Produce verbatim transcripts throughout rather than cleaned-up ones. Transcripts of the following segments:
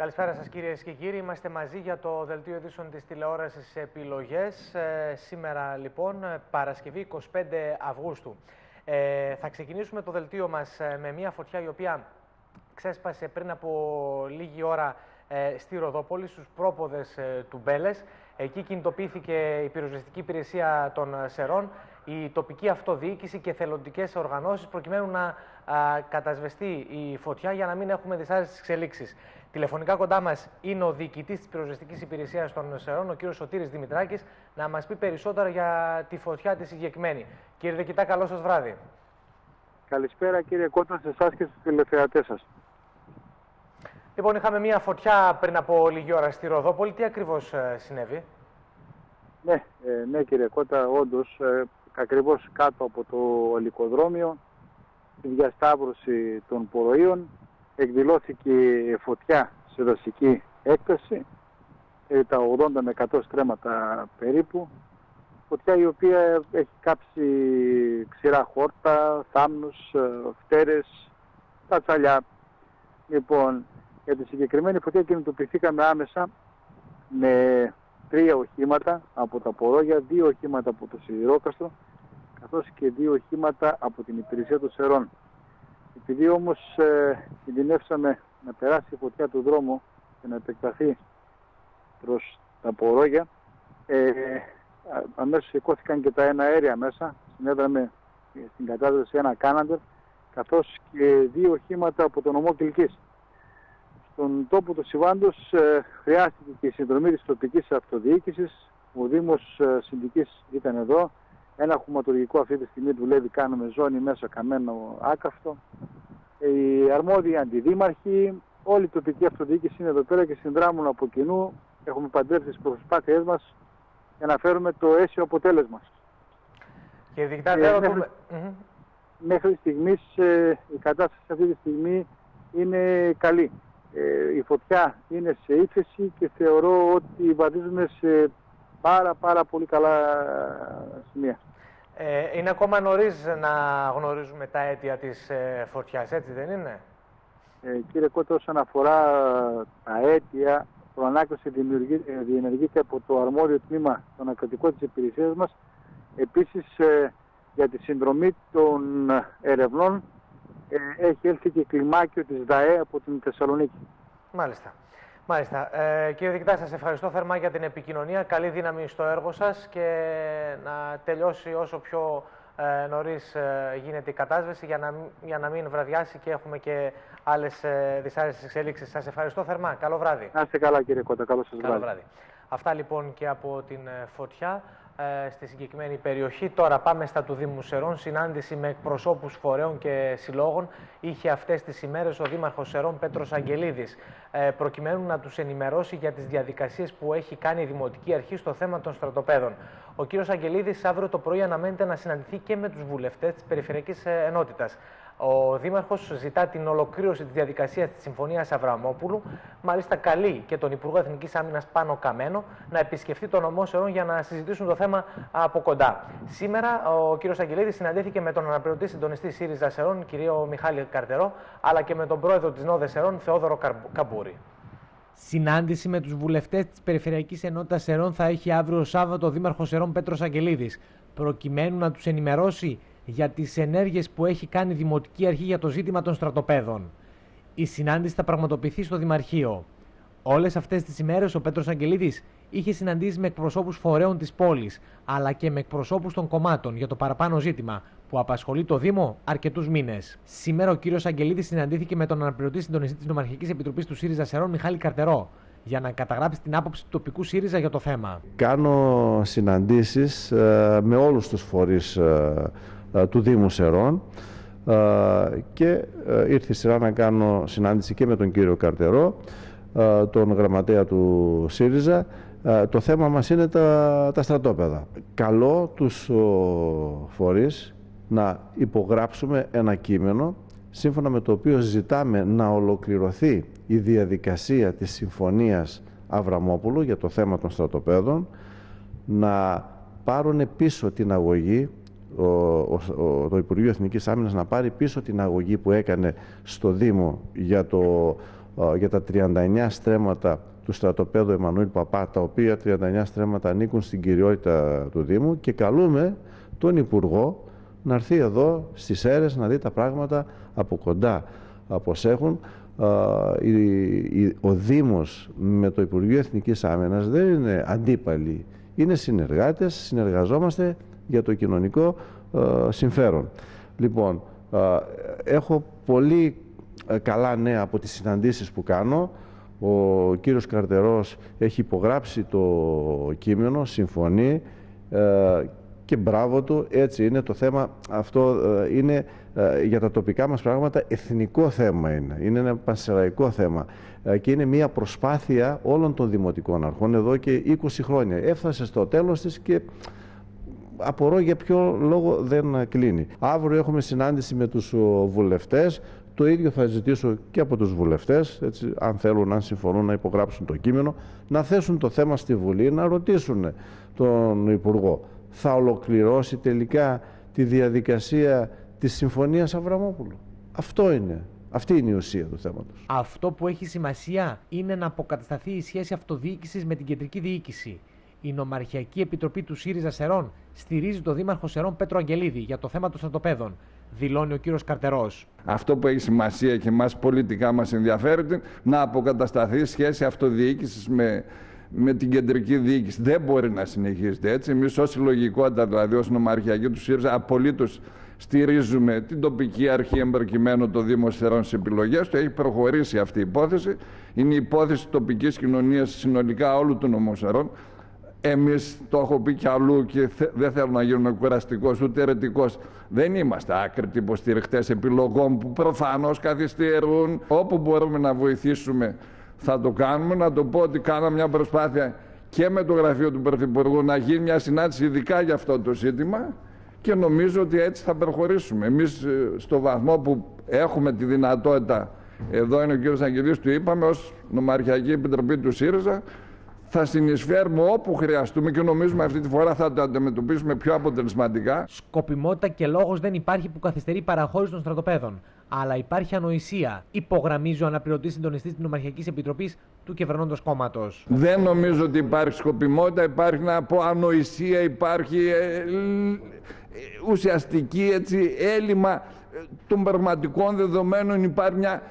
Καλησπέρα σας κυρίες και κύριοι. Είμαστε μαζί για το Δελτίο Ειδήσεων της τηλεόρασης Επιλογές. Ε, σήμερα λοιπόν, Παρασκευή εικοστή πέμπτη Αυγούστου. Ε, θα ξεκινήσουμε το δελτίο μας με μια φωτιά η οποία ξέσπασε πριν από λίγη ώρα ε, στη Ροδόπολη, στους πρόποδες ε, του Μπέλες. Εκεί κινητοποιήθηκε η πυροσβεστική υπηρεσία των Σερών, η τοπική αυτοδιοίκηση και θελοντικές οργανώσεις προκειμένου να α, κατασβεστεί η φωτιά για να μην έχουμε δυσάρεστες εξελίξεις. Τηλεφωνικά κοντά μας είναι ο διοικητής της πυροσβεστικής υπηρεσίας των Σερών, ο κύριος Σωτήρης Δημητράκης, να μας πει περισσότερα για τη φωτιά τη συγκεκριμένη. Κύριε διοικητά, καλό σας βράδυ. Καλησπέρα κύριε Κότα, σε εσάς και στους τηλεθεατές σας. Λοιπόν, είχαμε μια φωτιά πριν από λίγη ώρα στη Ροδόπολη. Τι ακριβώς ε, συνέβη? Ναι, ε, ναι κύριε Κότα, όντως, ε, ακριβώς κάτω από το ελικοδρόμιο, στη διασταύρωση των ποροείων, εκδηλώθηκε φωτιά σε δασική έκταση, ε, τα ογδόντα με εκατό στρέμματα περίπου. Φωτιά η οποία έχει κάψει ξηρά χόρτα, θάμνους, φτέρες, τα τσαλιά. Λοιπόν, για τη συγκεκριμένη φωτιά κινητοποιηθήκαμε άμεσα με τρία οχήματα από τα Πορόγια, δύο οχήματα από το Σιδηρόκαστρο, καθώς και δύο οχήματα από την υπηρεσία των Σερών. Επειδή όμως ε, κινδυνεύσαμε να περάσει η φωτιά του δρόμου και να επεκταθεί προς τα Πορόγια, ε, αμέσως σηκώθηκαν και τα εναέρια μέσα, συνέδραμε στην κατάσταση ένα κάναντερ, καθώς και δύο οχήματα από τον νομό Κιλκής. Στον τόπο του συμβάντος ε, χρειάστηκε και η συνδρομή της τοπικής αυτοδιοίκησης. Ο Δήμος ε, Συνδικής ήταν εδώ. Ένα χωματουργικό αυτή τη στιγμή δουλεύει, κάνουμε ζώνη μέσα καμένο άκαυτο. Οι αρμόδιοι αντιδήμαρχοι, όλη η τοπική αυτοδιοίκηση είναι εδώ πέρα και συνδράμουν από κοινού. Έχουμε παντρέψει τις προσπάθειές μας για να φέρουμε το αίσιο αποτέλεσμα. Κύριε Διοικητά, δεν μέχρι, mm-hmm. μέχρι στιγμής ε, η κατάσταση αυτή τη στιγμή είναι καλή. Ε, η φωτιά είναι σε ύφεση και θεωρώ ότι βαδίζουμε σε πάρα πάρα πολύ καλά σημεία. Ε, είναι ακόμα νωρίς να γνωρίζουμε τα αίτια της ε, φωτιάς, έτσι δεν είναι? Ε, κύριε Κώτα, όσον αφορά τα αίτια, το ανάκριση διενεργείται από το αρμόδιο τμήμα των ακρατικών της υπηρεσίας μας. Επίσης, ε, για τη συνδρομή των ερευνών, ε, έχει έλθει και κλιμάκιο της ΔΑΕ από την Θεσσαλονίκη. Μάλιστα. Μάλιστα. Ε, κύριε Διοικητά, σας ευχαριστώ θερμά για την επικοινωνία. Καλή δύναμη στο έργο σας και να τελειώσει όσο πιο ε, νωρίς ε, γίνεται η κατάσβεση για να, για να μην βραδιάσει και έχουμε και άλλες ε, δυσάρεστες εξελίξεις. Σας ευχαριστώ θερμά. Καλό βράδυ. Να είστε καλά κύριε Κώτα. Καλό σας Καλό βράδυ. βράδυ. Αυτά λοιπόν και από την φωτιά ε, στη συγκεκριμένη περιοχή. Τώρα πάμε στα του Δήμου Σερών. Συνάντηση με εκπροσώπους φορέων και συλλόγων είχε αυτές τις ημέρες ο Δήμαρχος Σερών Πέτρος Αγγελίδης, ε, προκειμένου να τους ενημερώσει για τις διαδικασίες που έχει κάνει η Δημοτική Αρχή στο θέμα των στρατοπέδων. Ο κύριος Αγγελίδης αύριο το πρωί αναμένεται να συναντηθεί και με τους βουλευτές της Περιφερειακής Ενότητας. Ο Δήμαρχος ζητά την ολοκλήρωση της διαδικασίας της Συμφωνίας Αβραμόπουλου. Μάλιστα, καλεί και τον Υπουργό Εθνικής Άμυνας Πάνο Καμένο να επισκεφτεί τον νομό Σερών για να συζητήσουν το θέμα από κοντά. Σήμερα, ο κ. Αγγελίδης συναντήθηκε με τον αναπληρωτή συντονιστή ΣΥΡΙΖΑ Σερών, κ. Μιχάλη Καρτερό, αλλά και με τον πρόεδρο της ΝΟΔΕ Σερών, Θεόδωρο Καμπούρη. Συνάντηση με τους βουλευτές της Περιφερειακής Ενότητας Σερών θα έχει αύριο Σάββατο ο Δήμαρχος Σερών Πέτρος Αγγελίδης, προκειμένου να τους ενημερώσει για τις ενέργειες που έχει κάνει η Δημοτική Αρχή για το ζήτημα των στρατοπέδων. Η συνάντηση θα πραγματοποιηθεί στο Δημαρχείο. Όλες αυτές τις ημέρες ο Πέτρος Αγγελίδης είχε συναντήσει με εκπροσώπους φορέων της πόλης, αλλά και με εκπροσώπους των κομμάτων για το παραπάνω ζήτημα που απασχολεί το Δήμο αρκετούς μήνες. Σήμερα ο κύριος Αγγελίδης συναντήθηκε με τον αναπληρωτή συντονιστή της Νομαρχικής Επιτροπής του ΣΥΡΙΖΑ Σερών, Μιχάλη Καρτερό, για να καταγράψει την άποψη του τοπικού ΣΥΡΙΖΑ για το θέμα. Κάνω συναντήσεις ε, με όλους τους φορείς ε, ε, του Δήμου Σερών ε, και ε, ήρθε η σειρά να κάνω συνάντηση και με τον κύριο Καρτερό, ε, τον γραμματέα του ΣΥΡΙΖΑ. Ε, το θέμα μας είναι τα, τα στρατόπεδα. Καλώ τους ο, φορείς να υπογράψουμε ένα κείμενο σύμφωνα με το οποίο ζητάμε να ολοκληρωθεί η διαδικασία της Συμφωνίας Αβραμόπουλου για το θέμα των στρατοπέδων, να πάρουν πίσω την αγωγή, ο, ο, ο, το Υπουργείο Εθνικής Άμυνας να πάρει πίσω την αγωγή που έκανε στο Δήμο για το για τα τριάντα εννέα στρέμματα του στρατοπέδου Εμμανουήλ Παπά, τα οποία τριάντα εννέα στρέμματα ανήκουν στην κυριότητα του Δήμου, και καλούμε τον Υπουργό να έρθει εδώ στις Σέρρες να δει τα πράγματα από κοντά πώς έχουν. Ο Δήμος με το Υπουργείο Εθνικής Άμυνας δεν είναι αντίπαλοι, είναι συνεργάτες, συνεργαζόμαστε για το κοινωνικό συμφέρον. Λοιπόν, έχω πολύ καλά νέα από τις συναντήσεις που κάνω. Ο κύριος Καρτερός έχει υπογράψει το κείμενο, συμφωνεί, και μπράβο του, έτσι είναι το θέμα. Αυτό είναι για τα τοπικά μας πράγματα εθνικό θέμα, είναι, είναι ένα πανσεραϊκό θέμα και είναι μια προσπάθεια όλων των δημοτικών αρχών εδώ και είκοσι χρόνια. Έφτασε στο τέλος της και απορώ για ποιο λόγο δεν κλείνει. Αύριο έχουμε συνάντηση με τους βουλευτές. Το ίδιο θα ζητήσω και από τους βουλευτές, έτσι, αν θέλουν, αν συμφωνούν να υπογράψουν το κείμενο, να θέσουν το θέμα στη Βουλή, να ρωτήσουν τον Υπουργό. Θα ολοκληρώσει τελικά τη διαδικασία της Συμφωνίας Αβραμόπουλου? Αυτό είναι. Αυτή είναι η ουσία του θέματος. Αυτό που έχει σημασία είναι να αποκατασταθεί η σχέση αυτοδιοίκησης με την κεντρική διοίκηση. Η Νομαρχιακή Επιτροπή του ΣΥΡΙΖΑ Σερών στηρίζει τον Δήμαρχο Σερών Πέτρο Αγγελίδη για το θέμα των στρατοπέδων, δηλώνει ο κύριος Καρτερός. Αυτό που έχει σημασία και εμάς πολιτικά μας ενδιαφέρει είναι να αποκατασταθεί σχέση αυτοδιοίκησης με, με την κεντρική διοίκηση. Δεν μπορεί να συνεχίζεται έτσι. Εμείς ως συλλογικότητα, δηλαδή ως Νομαρχιακή του ΣΥΡΙΖΑ, απολύτως στηρίζουμε την τοπική αρχή, εμπροκειμένου το Δήμο Σερών στις επιλογές του. Έχει προχωρήσει αυτή η υπόθεση. Είναι η υπόθεση τοπικής κοινωνίας συνολικά όλου του νομού Σερών. Εμείς, το έχω πει κι αλλού και δεν θέλω να γίνουμε κουραστικός ούτε αιρετικός, δεν είμαστε άκρητοι υποστηριχτές επιλογών που προφανώς καθυστερούν. Όπου μπορούμε να βοηθήσουμε θα το κάνουμε. Να το πω ότι κάναμε μια προσπάθεια και με το γραφείο του Πρωθυπουργού να γίνει μια συνάντηση ειδικά για αυτό το ζήτημα και νομίζω ότι έτσι θα προχωρήσουμε. Εμείς στο βαθμό που έχουμε τη δυνατότητα, εδώ είναι ο κύριος Αγγελίδης, του είπαμε, ως Νομαρχιακή Επιτροπή του ΣΥΡΙΖΑ, θα συνεισφέρουμε όπου χρειαστούμε και νομίζουμε αυτή τη φορά θα το αντιμετωπίσουμε πιο αποτελεσματικά. Σκοπιμότητα και λόγος δεν υπάρχει που καθυστερεί η παραχώρηση των στρατοπέδων. Αλλά υπάρχει ανοησία, υπογραμμίζει ο αναπληρωτής συντονιστής της Νομαρχιακής Επιτροπής του κυβερνώντος κόμματος. Δεν νομίζω ότι υπάρχει σκοπιμότητα, υπάρχει να πω ανοησία, υπάρχει ε, ε, ουσιαστική έτσι, έλλειμμα των πραγματικών δεδομένων, υπάρχει μια.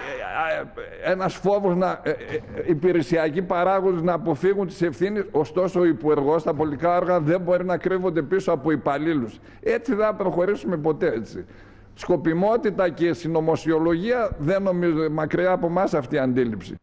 Ένας φόβος να, ε, ε, υπηρεσιακοί παράγοντες να αποφύγουν τις ευθύνες, ωστόσο ο υπουργός στα πολιτικά όργανα δεν μπορεί να κρύβονται πίσω από υπαλλήλους. Έτσι δεν θα προχωρήσουμε ποτέ έτσι. Σκοπιμότητα και συνωμοσιολογία δεν νομίζω, μακριά από εμάς αυτή η αντίληψη.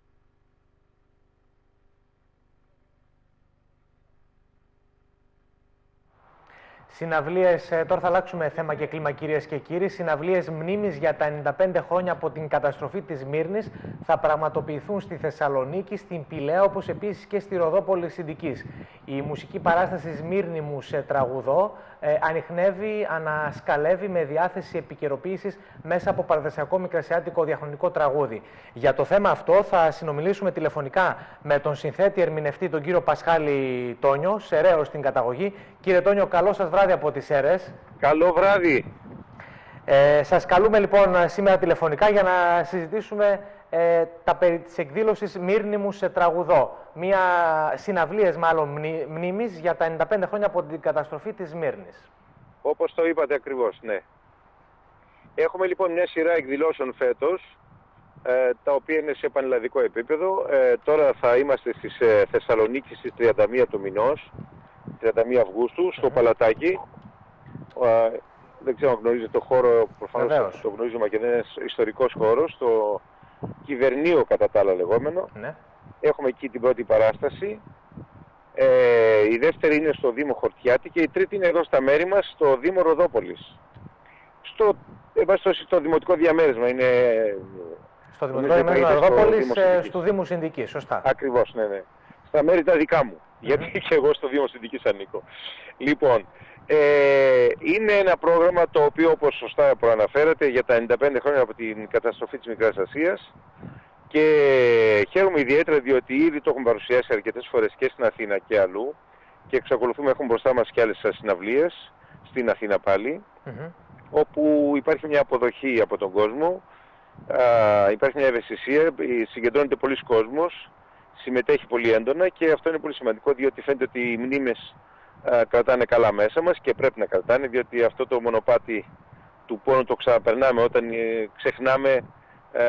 Συναυλίες, τώρα θα αλλάξουμε θέμα και κλίμα, κυρίες και κύριοι. Συναυλίες μνήμης για τα ενενήντα πέντε χρόνια από την καταστροφή της Μύρνης θα πραγματοποιηθούν στη Θεσσαλονίκη, στην Πηλαία, όπως επίσης και στη Ροδόπολη Συντικής. Η μουσική παράσταση Σμύρνη μου σε τραγουδό ε, ανιχνεύει, ανασκαλεύει με διάθεση επικαιροποίησης μέσα από παραδοσιακό μικρασιάτικο διαχρονικό τραγούδι. Για το θέμα αυτό θα συνομιλήσουμε τηλεφωνικά με τον συνθέτη ερμηνευτή, τον κύριο Πασχάλη Τόνιο, Σεραίος στην καταγωγή. Κύριε Τόνιο, καλό σας βράδυ από τις Σέρρες. Καλό βράδυ. Ε, σας καλούμε λοιπόν σήμερα τηλεφωνικά για να συζητήσουμε ε, τα περί της εκδήλωσης Μύρνη μου σε τραγουδό. Μια συναυλίες μάλλον μνή, μνήμης για τα ενενήντα πέντε χρόνια από την καταστροφή της Μύρνης. Όπως το είπατε ακριβώς, ναι. Έχουμε λοιπόν μια σειρά εκδηλώσεων φέτος, ε, τα οποία είναι σε πανελλαδικό επίπεδο. Ε, τώρα θα είμαστε στις ε, Θεσσαλονίκη στις τριάντα μία του μηνός, τριάντα μία Αυγούστου, στο Παλατάκι. Ε, δεν ξέρω αν γνωρίζετε το χώρο, προφανώς το γνωρίζουμε και δεν είναι ιστορικός χώρος, το Κυβερνείο κατά τα άλλα λεγόμενο. Ναι. Έχουμε εκεί την πρώτη παράσταση. Ε, η δεύτερη είναι στο Δήμο Χορτιάτη και η τρίτη είναι εδώ στα μέρη μας, στο Δήμο Ροδόπολης. Στο, στο, στο δημοτικό διαμέρισμα είναι... Στο δημοτικό διαμέρισμα Ροδόπολης, στο Δήμο Συνδικής, σωστά. Ακριβώς, ναι, ναι. Στα μέρη τα δικά μου, mm-hmm. γιατί και εγώ στο Δήμο Συνδικής ανήκω. Λοιπόν, ε, είναι ένα πρόγραμμα το οποίο, όπως σωστά προαναφέρατε, για τα ενενήντα πέντε χρόνια από την καταστροφή της Μικράς Ασίας, και χαίρομαι ιδιαίτερα διότι ήδη το έχουμε παρουσιάσει αρκετές φορές και στην Αθήνα και αλλού και εξακολουθούμε, έχουμε μπροστά μας και άλλες συναυλίες στην Αθήνα πάλι, mm-hmm. όπου υπάρχει μια αποδοχή από τον κόσμο Α, υπάρχει μια ευαισθησία, συγκεντρώνεται πολλοί κόσμος, συμμετέχει πολύ έντονα και αυτό είναι πολύ σημαντικό, διότι φαίνεται ότι οι μνήμες α, κρατάνε καλά μέσα μας και πρέπει να κρατάνε, διότι αυτό το μονοπάτι του πόνου το ξαναπερνάμε όταν ε, ξεχνάμε ε,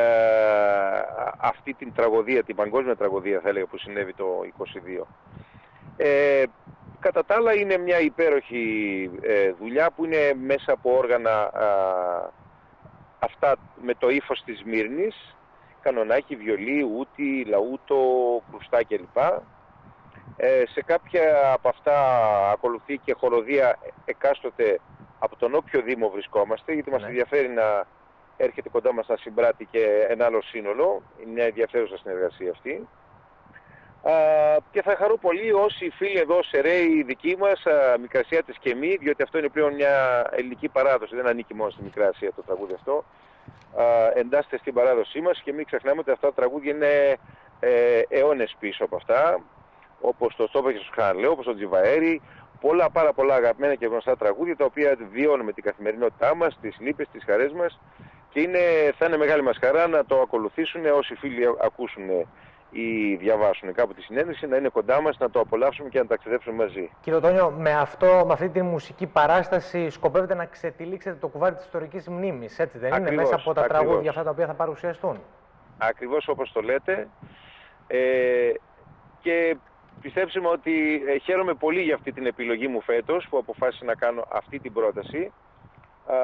αυτή την τραγωδία, την παγκόσμια τραγωδία θα έλεγα που συνέβη το είκοσι δύο. Ε, κατά τα άλλα είναι μια υπέροχη ε, δουλειά που είναι μέσα από όργανα α, αυτά με το ύφος της Σμύρνης, κανονάκι, βιολί, ούτι, λαούτο, κρουστά κλπ. Ε, σε κάποια από αυτά ακολουθεί και χοροδία εκάστοτε από τον όποιο δήμο βρισκόμαστε, γιατί μας ενδιαφέρει να έρχεται κοντά μας να συμπράττει και ένα άλλο σύνολο. Είναι μια ενδιαφέρουσα συνεργασία αυτή. Α, και θα χαρώ πολύ όσοι φίλοι εδώ σεραίοι δικοί μας, α, Μικρασιάτες και εμεί, διότι αυτό είναι πλέον μια ελληνική παράδοση, δεν ανήκει μόνο στη Μικρασία το τραγούδι αυτό. Α, εντάσσεται στην παράδοσή μας και μην ξεχνάμε ότι αυτά τα τραγούδια είναι ε, αιώνες πίσω από αυτά, όπως το Στόπα και στο Χανλέο, όπως το Τζιβαέρι, πολλά πάρα πολλά αγαπημένα και γνωστά τραγούδια τα οποία βιώνουμε την καθημερινότητά μας, τις λύπες, τις χαρές μας και είναι, θα είναι μεγάλη μας χαρά να το ακολουθήσουν όσοι φίλοι ακούσουν ή διαβάσουν κάπου τη συνέντευξη, να είναι κοντά μας, να το απολαύσουμε και να ταξιδέψουμε μαζί. Κύριε Τόνιο, με, αυτό, με αυτή τη μουσική παράσταση σκοπεύετε να ξετυλίξετε το κουβάρι της ιστορικής μνήμης, έτσι δεν ακριβώς, είναι, μέσα από τα ακριβώς. τραγούδια αυτά τα οποία θα παρουσιαστούν? Ακριβώς όπως το λέτε. Ε, και πιστέψτε με ότι ε, χαίρομαι πολύ για αυτή την επιλογή μου φέτος που αποφάσισα να κάνω αυτή την πρόταση, α,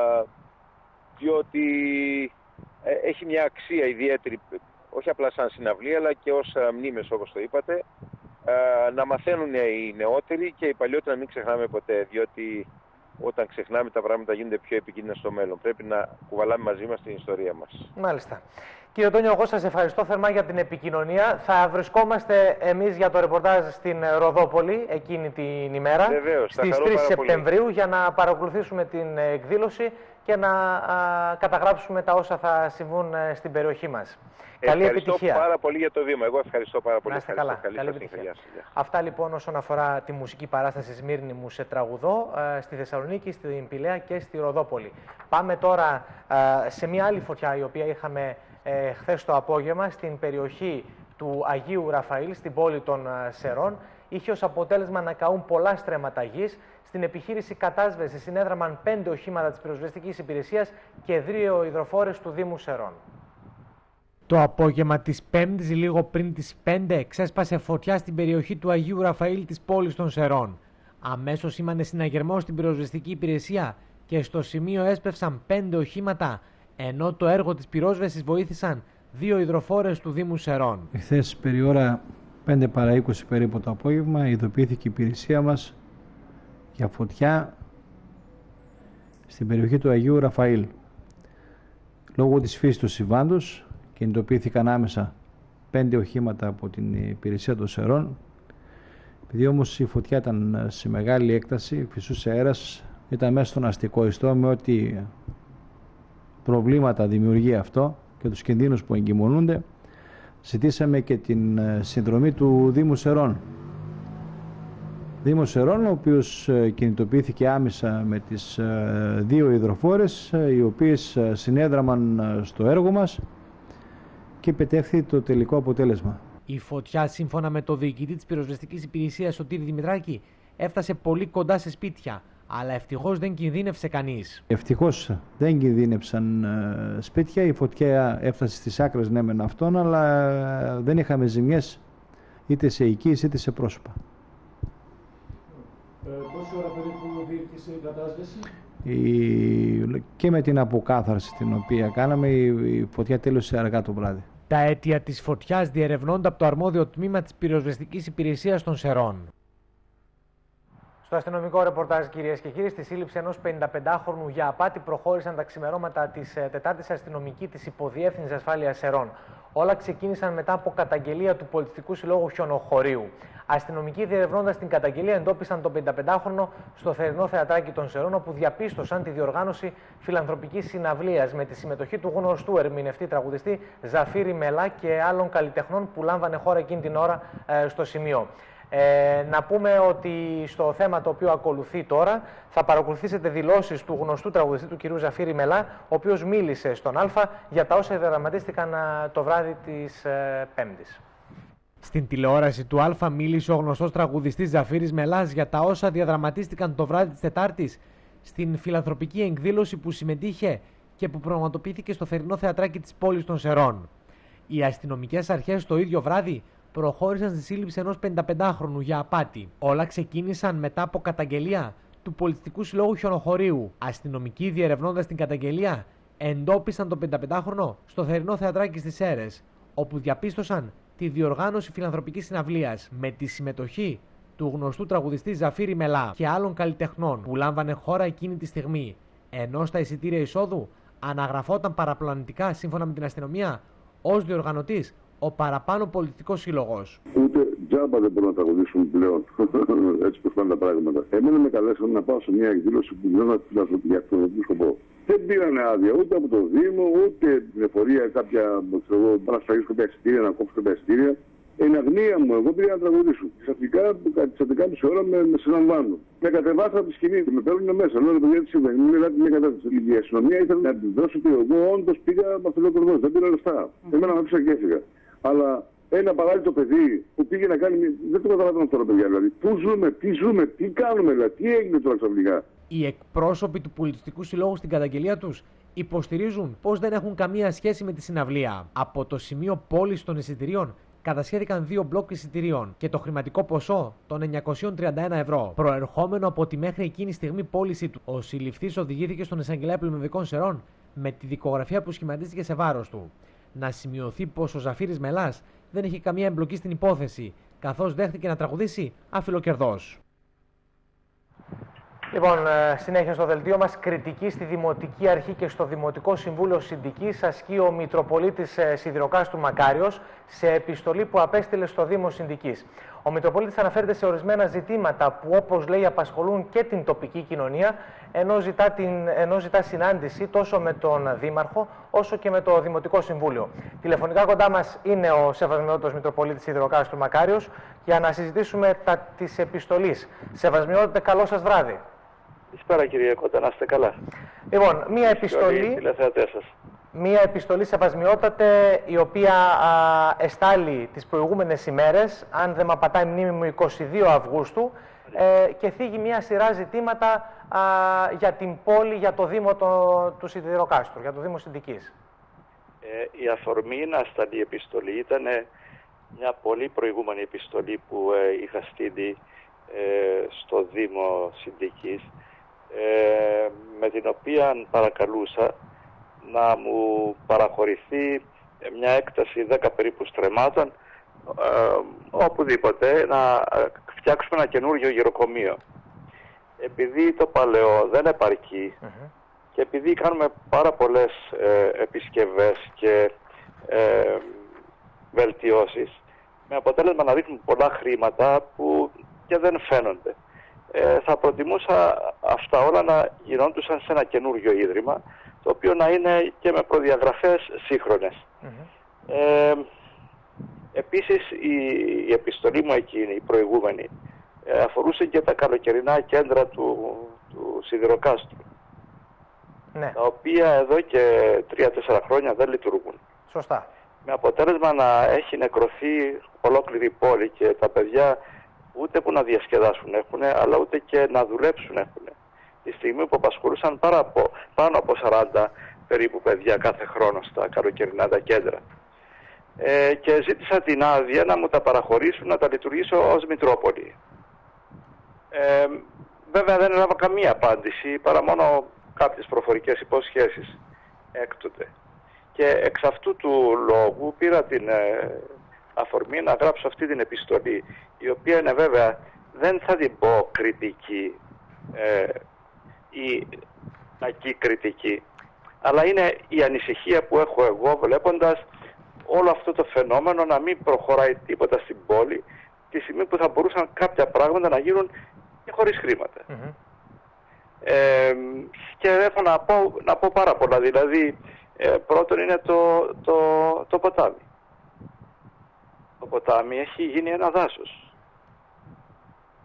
διότι ε, έχει μια αξία ιδιαίτερη, όχι απλά σαν συναυλία αλλά και ως α, μνήμες όπως το είπατε, α, να μαθαίνουν οι νεότεροι και οι παλιότεροι να μην ξεχνάμε ποτέ, διότι όταν ξεχνάμε τα πράγματα γίνονται πιο επικίνδυνα στο μέλλον. Πρέπει να κουβαλάμε μαζί μας την ιστορία μας. Μάλιστα. Κύριε Τόνιο, εγώ σας ευχαριστώ θερμά για την επικοινωνία. Θα βρισκόμαστε εμείς για το ρεπορτάζ στην Ροδόπολη εκείνη την ημέρα, βεβαίως, στις τρεις Σεπτεμβρίου, για να παρακολουθήσουμε την εκδήλωση και να α, καταγράψουμε τα όσα θα συμβούν στην περιοχή μας. Καλή ευχαριστώ επιτυχία. πάρα πολύ για το βήμα. Εγώ ευχαριστώ πάρα πολύ. Να είστε καλά. Καλή, Καλή επιτυχία. Αυτά λοιπόν όσον αφορά τη μουσική παράσταση Σμύρνη μου σε τραγουδό στη Θεσσαλονίκη, στην Πηλαία και στη Ροδόπολη. Πάμε τώρα σε μια άλλη φωτιά η οποία είχαμε ε, χθες το απόγευμα στην περιοχή του Αγίου Ραφαήλ, στην πόλη των Σερών. Είχε ως αποτέλεσμα να καούν πολλά στρέμματα γης. Στην επιχείρηση κατάσβεσης συνέδραμαν πέντε οχήματα της πυροσβεστικής υπηρεσίας και δύο υδροφόρες του Δήμου Σερών. Το απόγευμα της Πέμπτης, λίγο πριν τις πέντε, ξέσπασε φωτιά στην περιοχή του Αγίου Ραφαήλ της πόλης των Σερών. Αμέσως σήμανε συναγερμό στην πυροσβεστική υπηρεσία και στο σημείο έσπευσαν πέντε οχήματα, ενώ το έργο της πυρόσβεσης βοήθησαν δύο υδροφόρες του Δήμου Σερών. Εχθές περί ώρα πέντε παρά είκοσι περίπου το απόγευμα ειδοποιήθηκε η υπηρεσία μας για φωτιά στην περιοχή του Αγίου Ραφαήλ. Λόγω της φύσης του συμβάντος κινητοποιήθηκαν άμεσα πέντε οχήματα από την υπηρεσία των Σερών. Επειδή όμως η φωτιά ήταν σε μεγάλη έκταση, φυσούσε αέρας, ήταν μέσα στον αστικό ιστό με ό,τι προβλήματα δημιουργεί αυτό και τους κινδύνους που εγκυμονούνται, ζητήσαμε και την συνδρομή του Δήμου Σερών. Δήμος Σερών, ο οποίος κινητοποιήθηκε άμεσα με τις δύο υδροφόρες, οι οποίες συνέδραμαν στο έργο μας και πετεύχθη το τελικό αποτέλεσμα. Η φωτιά, σύμφωνα με το διοικητή της πυροσβεστικής υπηρεσίας Σωτήρη Δημητράκη, έφτασε πολύ κοντά σε σπίτια, αλλά ευτυχώς δεν κινδύνευσε κανείς. Ευτυχώς δεν κινδύνευσαν σπίτια, η φωτιά έφτασε στις άκρες ναι μεν αυτών, αλλά δεν είχαμε ζημιές είτε σε οικίες είτε σε πρόσωπα. Ε, πόση ώρα περίπου διήρκησε η κατάσβεση? Η... Και με την αποκάθαρση την οποία κάναμε, η φωτιά τέλειωσε αργά το βράδυ. Τα αίτια της φωτιάς διερευνώνται από το αρμόδιο τμήμα της πυροσβεστικής υπηρεσίας των Σερών. Στο αστυνομικό ρεπορτάζ, κυρίες και κύριοι, στη σύλληψη ενός πενηνταπεντάχρονου για απάτη προχώρησαν τα ξημερώματα της Τετάρτης αστυνομική της Υποδιεύθυνσης Ασφάλειας Σερών. Όλα ξεκίνησαν μετά από καταγγελία του Πολιτιστικού Συλλόγου Χιονοχωρίου. Αστυνομικοί, διερευνώντας την καταγγελία, εντόπισαν τον πενηνταπεντάχρονο στο θερινό θεατράκι των Σερών, όπου διαπίστωσαν τη διοργάνωση φιλανθρωπικής συναυλίας με τη συμμετοχή του γνωστού ερμηνευτή τραγουδιστή Ζαφύρη Μελά και άλλων καλλιτεχνών που λάμβανε χώρα εκείνη την ώρα ε, στο σημείο. Ε, να πούμε ότι στο θέμα το οποίο ακολουθεί τώρα θα παρακολουθήσετε δηλώσεις του γνωστού τραγουδιστή του κυρίου Ζαφύρη Μελά, ο οποίος μίλησε στον Α για τα όσα διαδραματίστηκαν το βράδυ της ε, Πέμπτης. Στην τηλεόραση του Α μίλησε ο γνωστός τραγουδιστής Ζαφύρης Μελάς για τα όσα διαδραματίστηκαν το βράδυ της Τετάρτης στην φιλανθρωπική εκδήλωση που συμμετείχε και που πραγματοποιήθηκε στο θερινό θεατράκι της πόλης των Σερών. Οι αστυνομικές αρχές το ίδιο βράδυ προχώρησαν στη σύλληψη ενός πενηνταπεντάχρονου για απάτη. Όλα ξεκίνησαν μετά από καταγγελία του Πολιτιστικού Συλλόγου Χιονοχωρίου. Αστυνομικοί, διερευνώντας την καταγγελία, εντόπισαν τον πενηνταπεντάχρονο στο θερινό θεατράκι στις Σέρρες, όπου διαπίστωσαν τη διοργάνωση φιλανθρωπικής συναυλίας με τη συμμετοχή του γνωστού τραγουδιστή Ζαφύρη Μελά και άλλων καλλιτεχνών που λάμβανε χώρα εκείνη τη στιγμή, ενώ στα εισιτήρια εισόδου αναγραφόταν παραπλανητικά, σύμφωνα με την αστυνομία, ως διοργανωτής ο παραπάνω πολιτιστικός σύλλογος. Ούτε τζάμπα δεν μπορούν να τραγουδήσουν πλέον. Έτσι πως πάνε τα πράγματα. Εμένα με καλέσαν να πάω σε μια εκδήλωση που γινόταν για αυτονομικό σκοπό. Δεν πήρανε άδεια ούτε από το Δήμο, ούτε την εφορία, κάποια να σφαγίσω κάποια εισιτήρια, να κόψω κάποια εισιτήρια. Είναι αγνία μου, εγώ πήγα να τραγουδήσω. Ξαφνικά, τις έντεκα και μισή ώρα με, με συλλαμβάνουν. Με κατεβάσαν από τη σκηνή, με παίρνουν μέσα. Λέω ρε παιδιά, τι συμβαίνει. Μου λέει μια κατάσταση. Η αστυνομία ήθελε να αντιδράσει ότι εγώ όντως πήγα με αυτοκορδό, δεν πήρα λεφτά. Mm. Εμένα με άφησα και έφυγα. Αλλά ένα παράλληλο παιδί που πήγε να κάνει. Δεν το καταλαβαίνω τώρα, παιδιά. Δηλαδή, πού ζούμε, τι ζούμε, τι κάνουμε, δηλαδή, τι έγινε τώρα ξαφνικά. Οι εκπρόσωποι του Πολιτιστικού Συλλόγου στην καταγγελία τους υποστηρίζουν πως δεν έχουν καμία σχέση με τη συναυλία. Από το σημείο πώλησης των εισιτηρίων κατασχέθηκαν δύο μπλοκ εισιτηρίων και το χρηματικό ποσό των εννιακόσια τριάντα ένα ευρώ, προερχόμενο από τη μέχρι εκείνη στιγμή πώληση του. Ο συλληφθής οδηγήθηκε στον εισαγγελέα πλημμυρικών Σερών με τη δικογραφία που σχηματίστηκε σε βάρος του. Να σημειωθεί πως ο Ζαφύρης Μελάς δεν έχει καμία εμπλοκή στην υπόθεση, καθώς δέχτηκε να τραγουδήσει αφιλοκερδός. Λοιπόν, συνέχεια στο δελτίο μας, κριτική στη Δημοτική Αρχή και στο Δημοτικό Συμβούλιο Συνδικής ασκεί ο Μητροπολίτης Σιδηροκάστρου Μακάριος σε επιστολή που απέστειλε στο Δήμο Συνδικής. Ο Μητροπολίτης αναφέρεται σε ορισμένα ζητήματα που, όπως λέει, απασχολούν και την τοπική κοινωνία, ενώ ζητά, την, ενώ ζητά συνάντηση τόσο με τον Δήμαρχο όσο και με το Δημοτικό Συμβούλιο. Τηλεφωνικά κοντά μας είναι ο Σεβασμιότατος Μητροπολίτης Σιδηροκάστρου Μακάριος για να συζητήσουμε τα της επιστολής. Σεβασμιότατε, καλό σας βράδυ. Καλησπέρα κύριε Κώτα, να είστε καλά. Λοιπόν, μία επιστολή, μία επιστολή σεβασμιότατε, η οποία α, εστάλει τις προηγούμενες ημέρες, αν δεν με απατάει η μνήμη μου, εικοστή δεύτερη Αυγούστου, ε, και θίγει μία σειρά ζητήματα α, για την πόλη, για το Δήμο το, του Σιδηροκάστρου, για το Δήμο Συνδικής. Ε, η αφορμή να σταλεί η επιστολή ήταν μια πολύ προηγούμενη επιστολή που ε, είχα στείλει ε, στο Δήμο Συνδικής, Ε, με την οποία παρακαλούσα να μου παραχωρηθεί μια έκταση δέκα περίπου στρεμμάτων ε, οπουδήποτε να φτιάξουμε ένα καινούργιο γεροκομείο. Επειδή το παλαιό δεν επαρκεί mm-hmm. και επειδή κάνουμε πάρα πολλές ε, επισκευές και ε, βελτιώσεις, με αποτέλεσμα να ρίχνουμε πολλά χρήματα που και δεν φαίνονται. Ε, θα προτιμούσα αυτά όλα να γινόντουσαν σε ένα καινούργιο ίδρυμα, το οποίο να είναι και με προδιαγραφές σύγχρονες. Mm-hmm. ε, επίσης η, η επιστολή μου εκείνη, η προηγούμενη, ε, αφορούσε και τα καλοκαιρινά κέντρα του, του Σιδηροκάστρου, ναι. τα οποία εδώ και τρία τέσσερα χρόνια δεν λειτουργούν. Σωστά. Με αποτέλεσμα να έχει νεκρωθεί ολόκληρη η πόλη και τα παιδιά ούτε που να διασκεδάσουν έχουν, αλλά ούτε και να δουλέψουν έχουν. Τη στιγμή που απασχολούσαν πάρα από, πάνω από σαράντα περίπου παιδιά κάθε χρόνο στα καλοκαιρινά τα κέντρα. Ε, και ζήτησα την άδεια να μου τα παραχωρήσουν, να τα λειτουργήσω ως Μητρόπολη. Ε, βέβαια δεν έλαβα καμία απάντηση, παρά μόνο κάποιες προφορικές υποσχέσεις έκτοτε. Και εξ αυτού του λόγου πήρα την ε, αφορμή να γράψω αυτή την επιστολή, η οποία είναι βέβαια, δεν θα την πω κριτική ε, ή κακή κριτική, αλλά είναι η ανησυχία που έχω εγώ βλέποντας όλο αυτό το φαινόμενο να μην προχωράει τίποτα στην πόλη τη στιγμή που θα μπορούσαν κάποια πράγματα να γίνουν και χωρίς χρήματα. Mm-hmm. ε, και έχω να πω, να πω πάρα πολλά, δηλαδή ε, πρώτον είναι το, το, το ποτάμι. Το ποτάμι έχει γίνει ένα δάσος.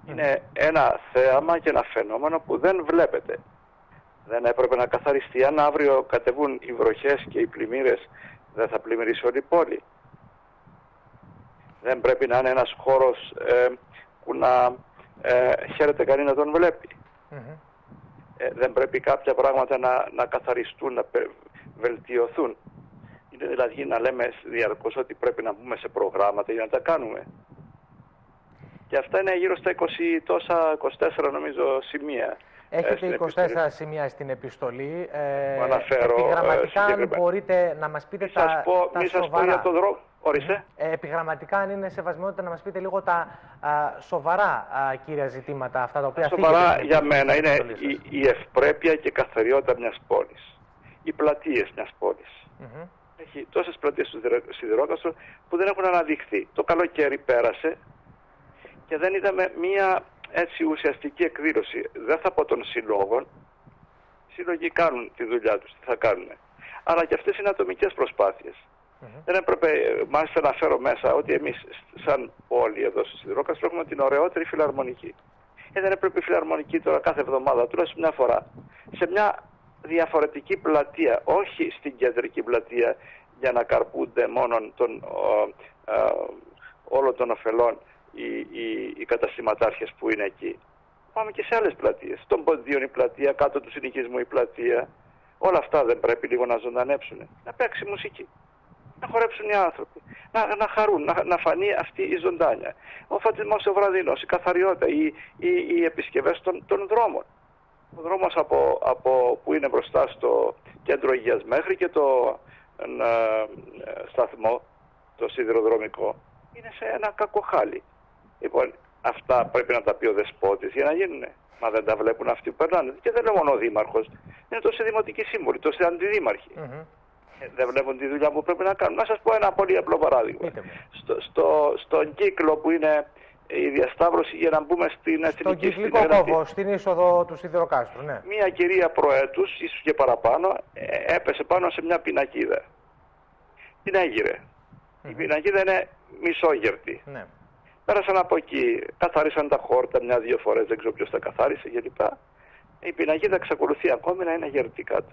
Είναι ένα θέαμα και ένα φαινόμενο που δεν βλέπετε. Δεν έπρεπε να καθαριστεί? Αν αύριο κατεβούν οι βροχές και οι πλημμύρες, δεν θα πλημμυρίσει όλη η πόλη? Δεν πρέπει να είναι ένας χώρος ε, που να ε, χαίρεται κανεί να τον βλέπει? Mm-hmm. ε, δεν πρέπει κάποια πράγματα να, να καθαριστούν, να βελτιωθούν? Είναι δηλαδή να λέμε διαρκώς ότι πρέπει να μπούμε σε προγράμματα για να τα κάνουμε? Και αυτά είναι γύρω στα είκοσι τόσα, είκοσι τέσσερα νομίζω σημεία. Έχετε είκοσι τέσσερα σημεία στην επιστολή. Ε, αναφέρω, επιγραμματικά, αν μπορείτε να μας πείτε μη τα, πω, τα μη σοβαρά. Σας πω για το δρόμο. Ορίστε. Ε, επιγραμματικά, αν είναι σεβασμιότητα, να μας πείτε λίγο τα α, σοβαρά α, κύρια ζητήματα, αυτά τα οποία θίγετε. Σοβαρά για μένα είναι η, η ευπρέπεια και καθαριότητα μιας πόλης. Οι πλατείες μιας πόλης. Mm-hmm. Έχει τόσες πλατείες στο Σιδηρόκαστρο που δεν έχουν αναδειχθεί. Το καλοκαίρι πέρασε και δεν είδαμε μία έτσι ουσιαστική εκδήλωση. Δεν θα πω των συλλόγων. Οι σύλλογοι κάνουν τη δουλειά τους, τι θα κάνουν. Αλλά και αυτές είναι ατομικές προσπάθειες. Mm-hmm. Δεν έπρεπε, μάλιστα να φέρω μέσα ότι εμείς σαν πόλη εδώ στο Σιδηρόκαστρο έχουμε την ωραιότερη φιλαρμονική. Ε, δεν έπρεπε η φιλαρμονική τώρα κάθε εβδομάδα, τουλάχιστον μια φορά, σε μια διαφορετική πλατεία, όχι στην κεντρική πλατεία για να καρπούνται μόνο των, ο, ο, όλων των ωφελών οι, οι, οι καταστηματάρχες που είναι εκεί. Πάμε και σε άλλες πλατείες. Των Ποντίων η πλατεία, κάτω του συνοικισμού η πλατεία. Όλα αυτά δεν πρέπει λίγο να ζωντανέψουν? Να παίξει μουσική, να χορέψουν οι άνθρωποι, να, να χαρούν, να, να φανεί αυτή η ζωντάνια. Ο φωτισμός ο βραδινός, η καθαριότητα, οι, οι, οι επισκευές των, των δρόμων. Ο δρόμος από, από που είναι μπροστά στο κέντρο υγείας μέχρι και το ε, σταθμό, το σιδηροδρομικό, είναι σε ένα κακοχάλι. Λοιπόν, αυτά πρέπει να τα πει ο δεσπότης για να γίνουν. Μα δεν τα βλέπουν αυτοί που περνάνε. Και δεν είναι μόνο ο δήμαρχος, είναι τόσοι δημοτικοί σύμβουλοι, τόσοι αντιδήμαρχοι. Mm-hmm. ε, δεν βλέπουν τη δουλειά που πρέπει να κάνουν. Να σας πω ένα πολύ απλό παράδειγμα. Στο, στο, στον κύκλο που είναι η διασταύρωση για να μπούμε στην εθνική... Στον κυκλικό κόβο, στην είσοδο του Σιδηροκάστρου, ναι. Μία κυρία προέτους, ίσως και παραπάνω, ε, έπεσε πάνω σε μια πινακίδα. Την έγειρε. Mm-hmm. Η πινακίδα είναι μισόγερτη. Ναι. Πέρασαν από εκεί, καθάρισαν τα χόρτα μια-δύο φορές, δεν ξέρω ποιος τα καθάρισε κλπ. Η πινακίδα εξακολουθεί ακόμη να είναι γερτή κάτω.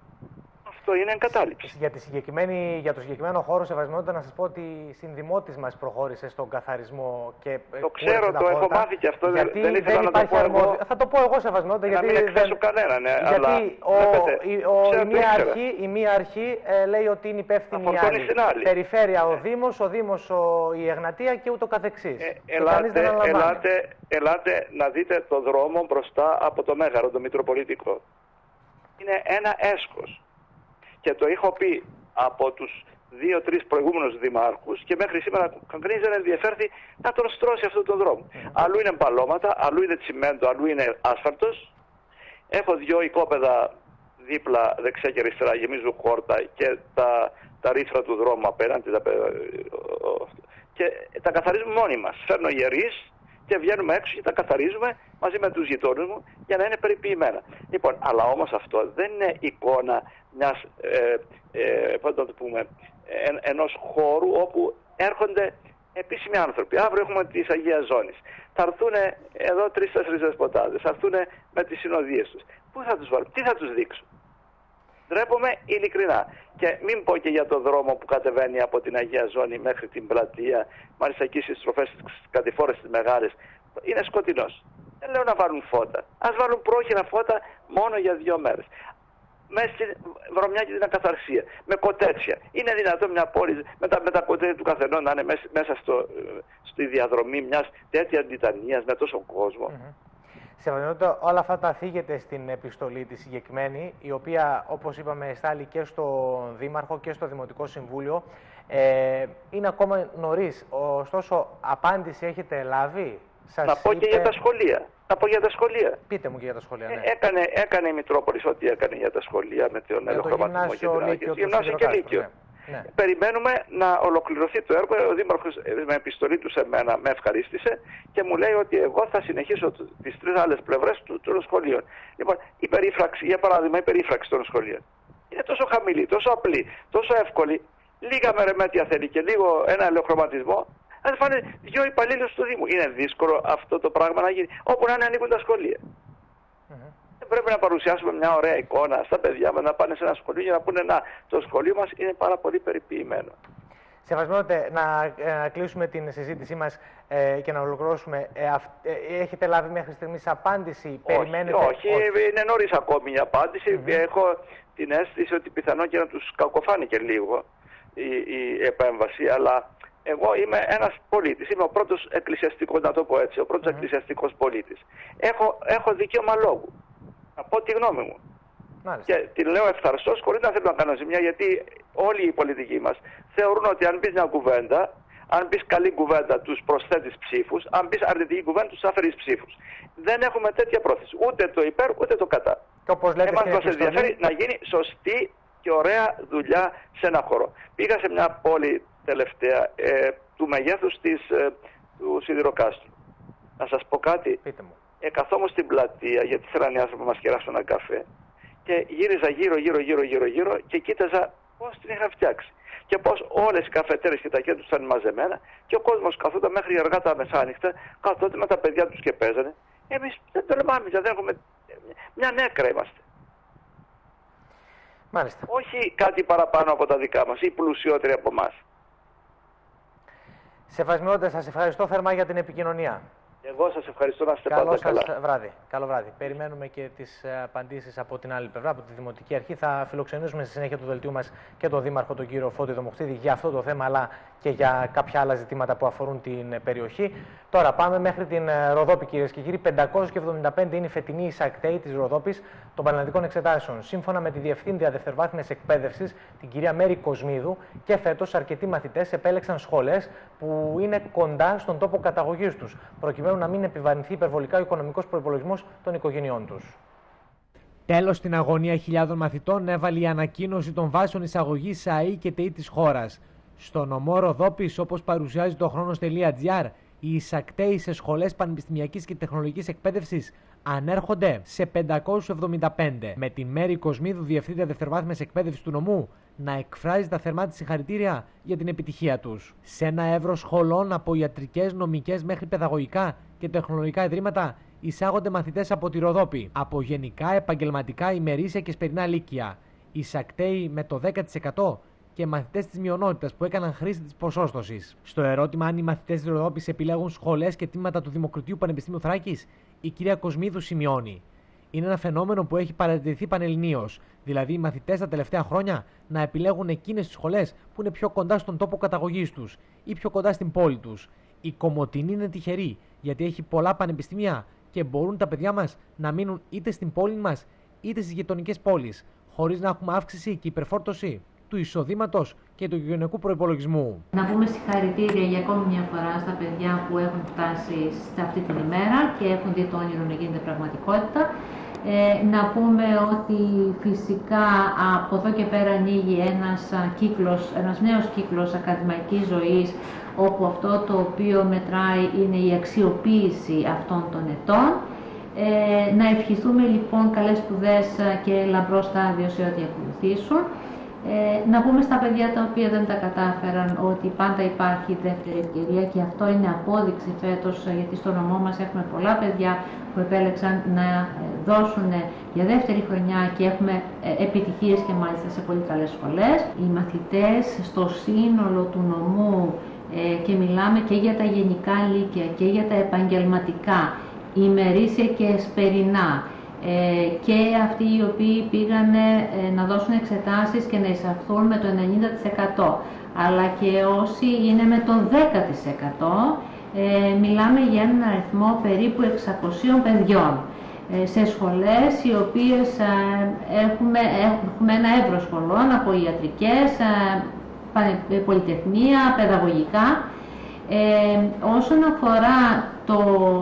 Αυτό είναι εγκατάλειψη. Για, τη συγκεκριμένη, για το συγκεκριμένο χώρο, σεβασμιότητα, να σας πω ότι η συνδημότης μας προχώρησε στον καθαρισμό και το ξέρω, το έχω μάθει και αυτό, γιατί δεν ήθελα δεν να το πω εγώ. Θα το πω εγώ, σεβασμιότητα, γιατί να μην εκθέσω κανένα, ναι, γιατί αλλά, ο, βλέπετε, η, ο, ξέρω, η, μία αρχή, η μία αρχή ε, λέει ότι είναι υπεύθυνη η άλλη. άλλη. Περιφέρεια ο Δήμος, ο Δήμος ο, η Εγνατία και ούτω καθεξής. Ε, ελάτε, ελάτε, ελάτε να δείτε το δρόμο μπροστά από το Μέγαρο, το Μητροπολιτικό. Είναι ένα έσχος. Και το έχω πει από τους δύο-τρεις προηγούμενους δημάρχους και μέχρι σήμερα κανείς δεν ενδιαφέρθη να τον στρώσει αυτόν τον δρόμο. Mm-hmm. Αλλού είναι μπαλώματα, αλλού είναι τσιμέντο, αλλού είναι άσφαλτος. Έχω δυο οικόπεδα δίπλα δεξιά και αριστερά, γεμίζουν χόρτα και τα, τα ρήθρα του δρόμου απέναντι. Τα, και τα καθαρίζουμε μόνοι μας. Φέρνω ιερείς και βγαίνουμε έξω και τα καθαρίζουμε μαζί με τους γειτόνους μου για να είναι περιποιημένα. Λοιπόν, αλλά όμως αυτό δεν είναι εικόνα μιας, ε, ε, πώς να το πούμε, εν, ενός χώρου όπου έρχονται επίσημοι άνθρωποι. Αύριο έχουμε τις Αγίας Ζώνης. Θα έρθουν εδώ τρεις-τέσσερις δεσποτάδες, θα έρθουν με τις συνοδείες τους. Πού θα τους βάλουν, τι θα τους δείξουν? Ντρέπομαι ειλικρινά. Και μην πω και για το δρόμο που κατεβαίνει από την Αγία Ζώνη μέχρι την πλατεία, μάλιστα εκεί στις στροφές της κατηφόρες τις μεγάλες, είναι σκοτεινός. Δεν λέω να βάλουν φώτα. Ας βάλουν πρόχειρα φώτα μόνο για δύο μέρες. Μέσα στη βρωμιά και την ακαθαρσία. Με κοτέτσια. Είναι δυνατόν μια πόλη με τα, με τα κοτέτσια του καθενό να είναι μέσα, μέσα στο, στη διαδρομή μιας τέτοιας αντιτανίας με τόσο κόσμο. Mm-hmm. Σεβασμιότητα, όλα αυτά τα θίγεται στην επιστολή τη συγκεκριμένη, η οποία, όπως είπαμε, εστάλει και στον Δήμαρχο και στο Δημοτικό Συμβούλιο. Ε, είναι ακόμα νωρίς, ωστόσο απάντηση έχετε λάβει? Σας να πω είπε... και για τα σχολεία. Να πω για τα σχολεία. Πείτε μου και για τα σχολεία, ναι. Ε, έκανε, έκανε η Μητρόπολης ό,τι έκανε για τα σχολεία με τον ελαιοχρωματισμό και την Άγγελση. Γυμνάσιο και Λύκειο. Ναι. Ναι. Περιμένουμε να ολοκληρωθεί το έργο. Ο Δήμαρχος με επιστολή του σε μένα με ευχαρίστησε και μου λέει ότι εγώ θα συνεχίσω τις τρεις άλλες πλευρές των σχολείων. Λοιπόν, η περίφραξη, για παράδειγμα, η περίφραξη των σχολείων είναι τόσο χαμηλή, τόσο απλή, τόσο εύκολη. Λίγα μερεμέτια θέλει και λίγο ένα ελαιοχρωματισμό. αν φάνε δύο υπαλλήλους του Δήμου. Είναι δύσκολο αυτό το πράγμα να γίνει, όπου να είναι ανήκουν τα σχολεία. Mm-hmm. Δεν πρέπει να παρουσιάσουμε μια ωραία εικόνα στα παιδιά μας να πάνε σε ένα σχολείο για να πούνε να, το σχολείο μας είναι πάρα πολύ περιποιημένο. Σεβασμιότατε, να, να κλείσουμε την συζήτησή μας ε, και να ολοκληρώσουμε. Ε, αυ, ε, έχετε λάβει μέχρι στιγμής απάντηση, όχι, περιμένετε... Όχι, όχι, είναι νωρίς ακόμη η απάντηση. Mm-hmm. Έχω την αίσθηση ότι πιθανόν και να τους κακοφάνηκε λίγο η, η επέμβαση, αλλά εγώ είμαι ένας πολίτης, είμαι ο πρώτος εκκλησιαστικός, να το πω έτσι, ο πρώτος mm-hmm. εκκλησιαστικός πολίτης. Έχω, έχω δικαίωμα λόγου, να πω τη γνώμη μου. Μάλιστα. Και την λέω ευθαρσώς, χωρίς να θέλω να κάνω ζημιά, γιατί όλοι οι πολιτικοί μας θεωρούν ότι αν πεις μια κουβέντα, αν πεις καλή κουβέντα τους προσθέτεις ψήφους, αν πεις αρνητική κουβέντα τους αφαιρείς ψήφους. Δεν έχουμε τέτοια πρόθεση, ούτε το υπέρ ούτε το κατά. Εμάς μας ενδιαφέρει να γίνει σωστή και ωραία δουλειά σε ένα χώρο. Πήγα σε μια πόλη τελευταία ε, του μεγέθους της, ε, του Σιδηροκάστρου. Να σας πω κάτι. Πείτε μου. Ε, καθόμουν στην πλατεία, γιατί θέλαν οι άνθρωποι να μας κεράσουν ένα καφέ, και γύριζα γύρω γύρω γύρω γύρω γύρω και κοίταζα πώς την είχα φτιάξει. Και πώς όλες οι καφετέρες και τα κέντρα τους ήταν μαζεμένα και ο κόσμος καθόταν μέχρι αργά τα μεσάνυχτα, καθόταν με τα παιδιά τους και παίζανε. Εμείς δεν τολμάμε, δεν έχουμε... μια νέκρα είμαστε. Μάλιστα. Όχι κάτι παραπάνω από τα δικά μας ή πλουσιότεροι από εμάς. Σεβασμιότατε, σας ευχαριστώ θερμά για την επικοινωνία. Εγώ σας ευχαριστώ, να είστε πάντα καλά. Καλό βράδυ. Καλό βράδυ. Περιμένουμε και τις απαντήσεις από την άλλη πλευρά, από τη Δημοτική Αρχή. Θα φιλοξενήσουμε στη συνέχεια του δελτίου μας και τον Δήμαρχο, τον κύριο Φώτη Δομοκτήδη, για αυτό το θέμα, αλλά και για κάποια άλλα ζητήματα που αφορούν την περιοχή. Τώρα πάμε μέχρι την Ροδόπη, κυρίες και κύριοι. πεντακόσιοι εβδομήντα πέντε είναι η φετινή εισακτέη της Ροδόπης των Πανελλαδικών Εξετάσεων. Σύμφωνα με τη Διευθύντρια Δευτεροβάθμιας Εκπαίδευσης, την κυρία Μέρη Κοσμίδου, και φέτος αρκετοί μαθητές επέλεξαν σχολές που είναι κοντά στον τόπο καταγωγής τους, προκειμένου να μην επιβαρυνθεί υπερβολικά ο οικονομικός προϋπολογισμός των οικογενειών τους. Τέλος στην αγωνία χιλιάδων μαθητών έβαλε η ανακοίνωση των βάσεων εισαγωγής ΑΕΗ και ΤΕΗ της χώρας. Στο νομό Ροδόπης, όπως παρουσιάζει το χρόνος.gr, οι εισακτέοι σε σχολές πανεπιστημιακής και τεχνολογικής εκπαίδευσης ανέρχονται σε πεντακόσιους εβδομήντα πέντε, με τη Μέρη Κοσμίδου, Διευθύντρια Δευτεροβάθμιας Εκπαίδευσης του νομού, να εκφράζει τα θερμά της συγχαρητήρια για την επιτυχία τους. Σε ένα εύρος σχολών από ιατρικές, νομικές μέχρι παιδαγωγικά και τεχνολογικά ιδρύματα εισάγονται μαθητές από τη Ροδόπη, από γενικά, επαγγελματικά, ημερήσια και σπερινά λύκεια. Εισακτέοι με το δέκα τοις εκατό και μαθητές της μειονότητας που έκαναν χρήση της ποσόστοσης. Στο ερώτημα αν οι μαθητές της Ροδόπης επιλέγουν σχολές και τμήματα του Δημοκρατίου Πανεπιστημίου Θράκης, η κυρία Κοσμίδου σημειώνει: είναι ένα φαινόμενο που έχει παρατηρηθεί πανελληνίως, δηλαδή οι μαθητές τα τελευταία χρόνια να επιλέγουν εκείνες τις σχολές που είναι πιο κοντά στον τόπο καταγωγής τους ή πιο κοντά στην πόλη τους. Η Κομοτηνή είναι τυχερή, γιατί έχει πολλά πανεπιστήμια και μπορούν τα παιδιά μας να μείνουν είτε στην πόλη μας είτε στις γειτονικές πόλεις, χωρίς να έχουμε αύξηση και υπερφόρτωση του εισοδήματος και του οικογενειακού προϋπολογισμού. Να πούμε συγχαρητήρια για ακόμη μια φορά στα παιδιά που έχουν φτάσει σε αυτή την ημέρα και έχουν δει το όνειρο να γίνεται πραγματικότητα. Ε, να πούμε ότι φυσικά από εδώ και πέρα ανοίγει ένας κύκλος, ένας νέος κύκλος ακαδημαϊκής ζωής, όπου αυτό το οποίο μετράει είναι η αξιοποίηση αυτών των ετών. Ε, να ευχηθούμε λοιπόν καλές σπουδές και λαμπρό στάδιο σε ό,τι ακολουθήσουν. Ε, να πούμε στα παιδιά τα οποία δεν τα κατάφεραν ότι πάντα υπάρχει δεύτερη ευκαιρία, και αυτό είναι απόδειξη φέτος, γιατί στο νομό μας έχουμε πολλά παιδιά που επέλεξαν να δώσουν για δεύτερη χρονιά και έχουμε επιτυχίες και μάλιστα σε πολύ καλές σχολές. Οι μαθητές στο σύνολο του νομού, ε, και μιλάμε και για τα γενικά λύκεια και για τα επαγγελματικά, ημερήσια και σπερινά, Ε, και αυτοί οι οποίοι πήγαν ε, να δώσουν εξετάσεις και να εισαχθούν με το ενενήντα τοις εκατό, αλλά και όσοι είναι με το δέκα τοις εκατό, ε, μιλάμε για έναν αριθμό περίπου εξακοσίων παιδιών ε, σε σχολές οι οποίες ε, έχουμε, έχουμε ένα εύρος σχολών από ιατρικές, ε, πολυτεχνία, παιδαγωγικά. Ε, όσον αφορά το,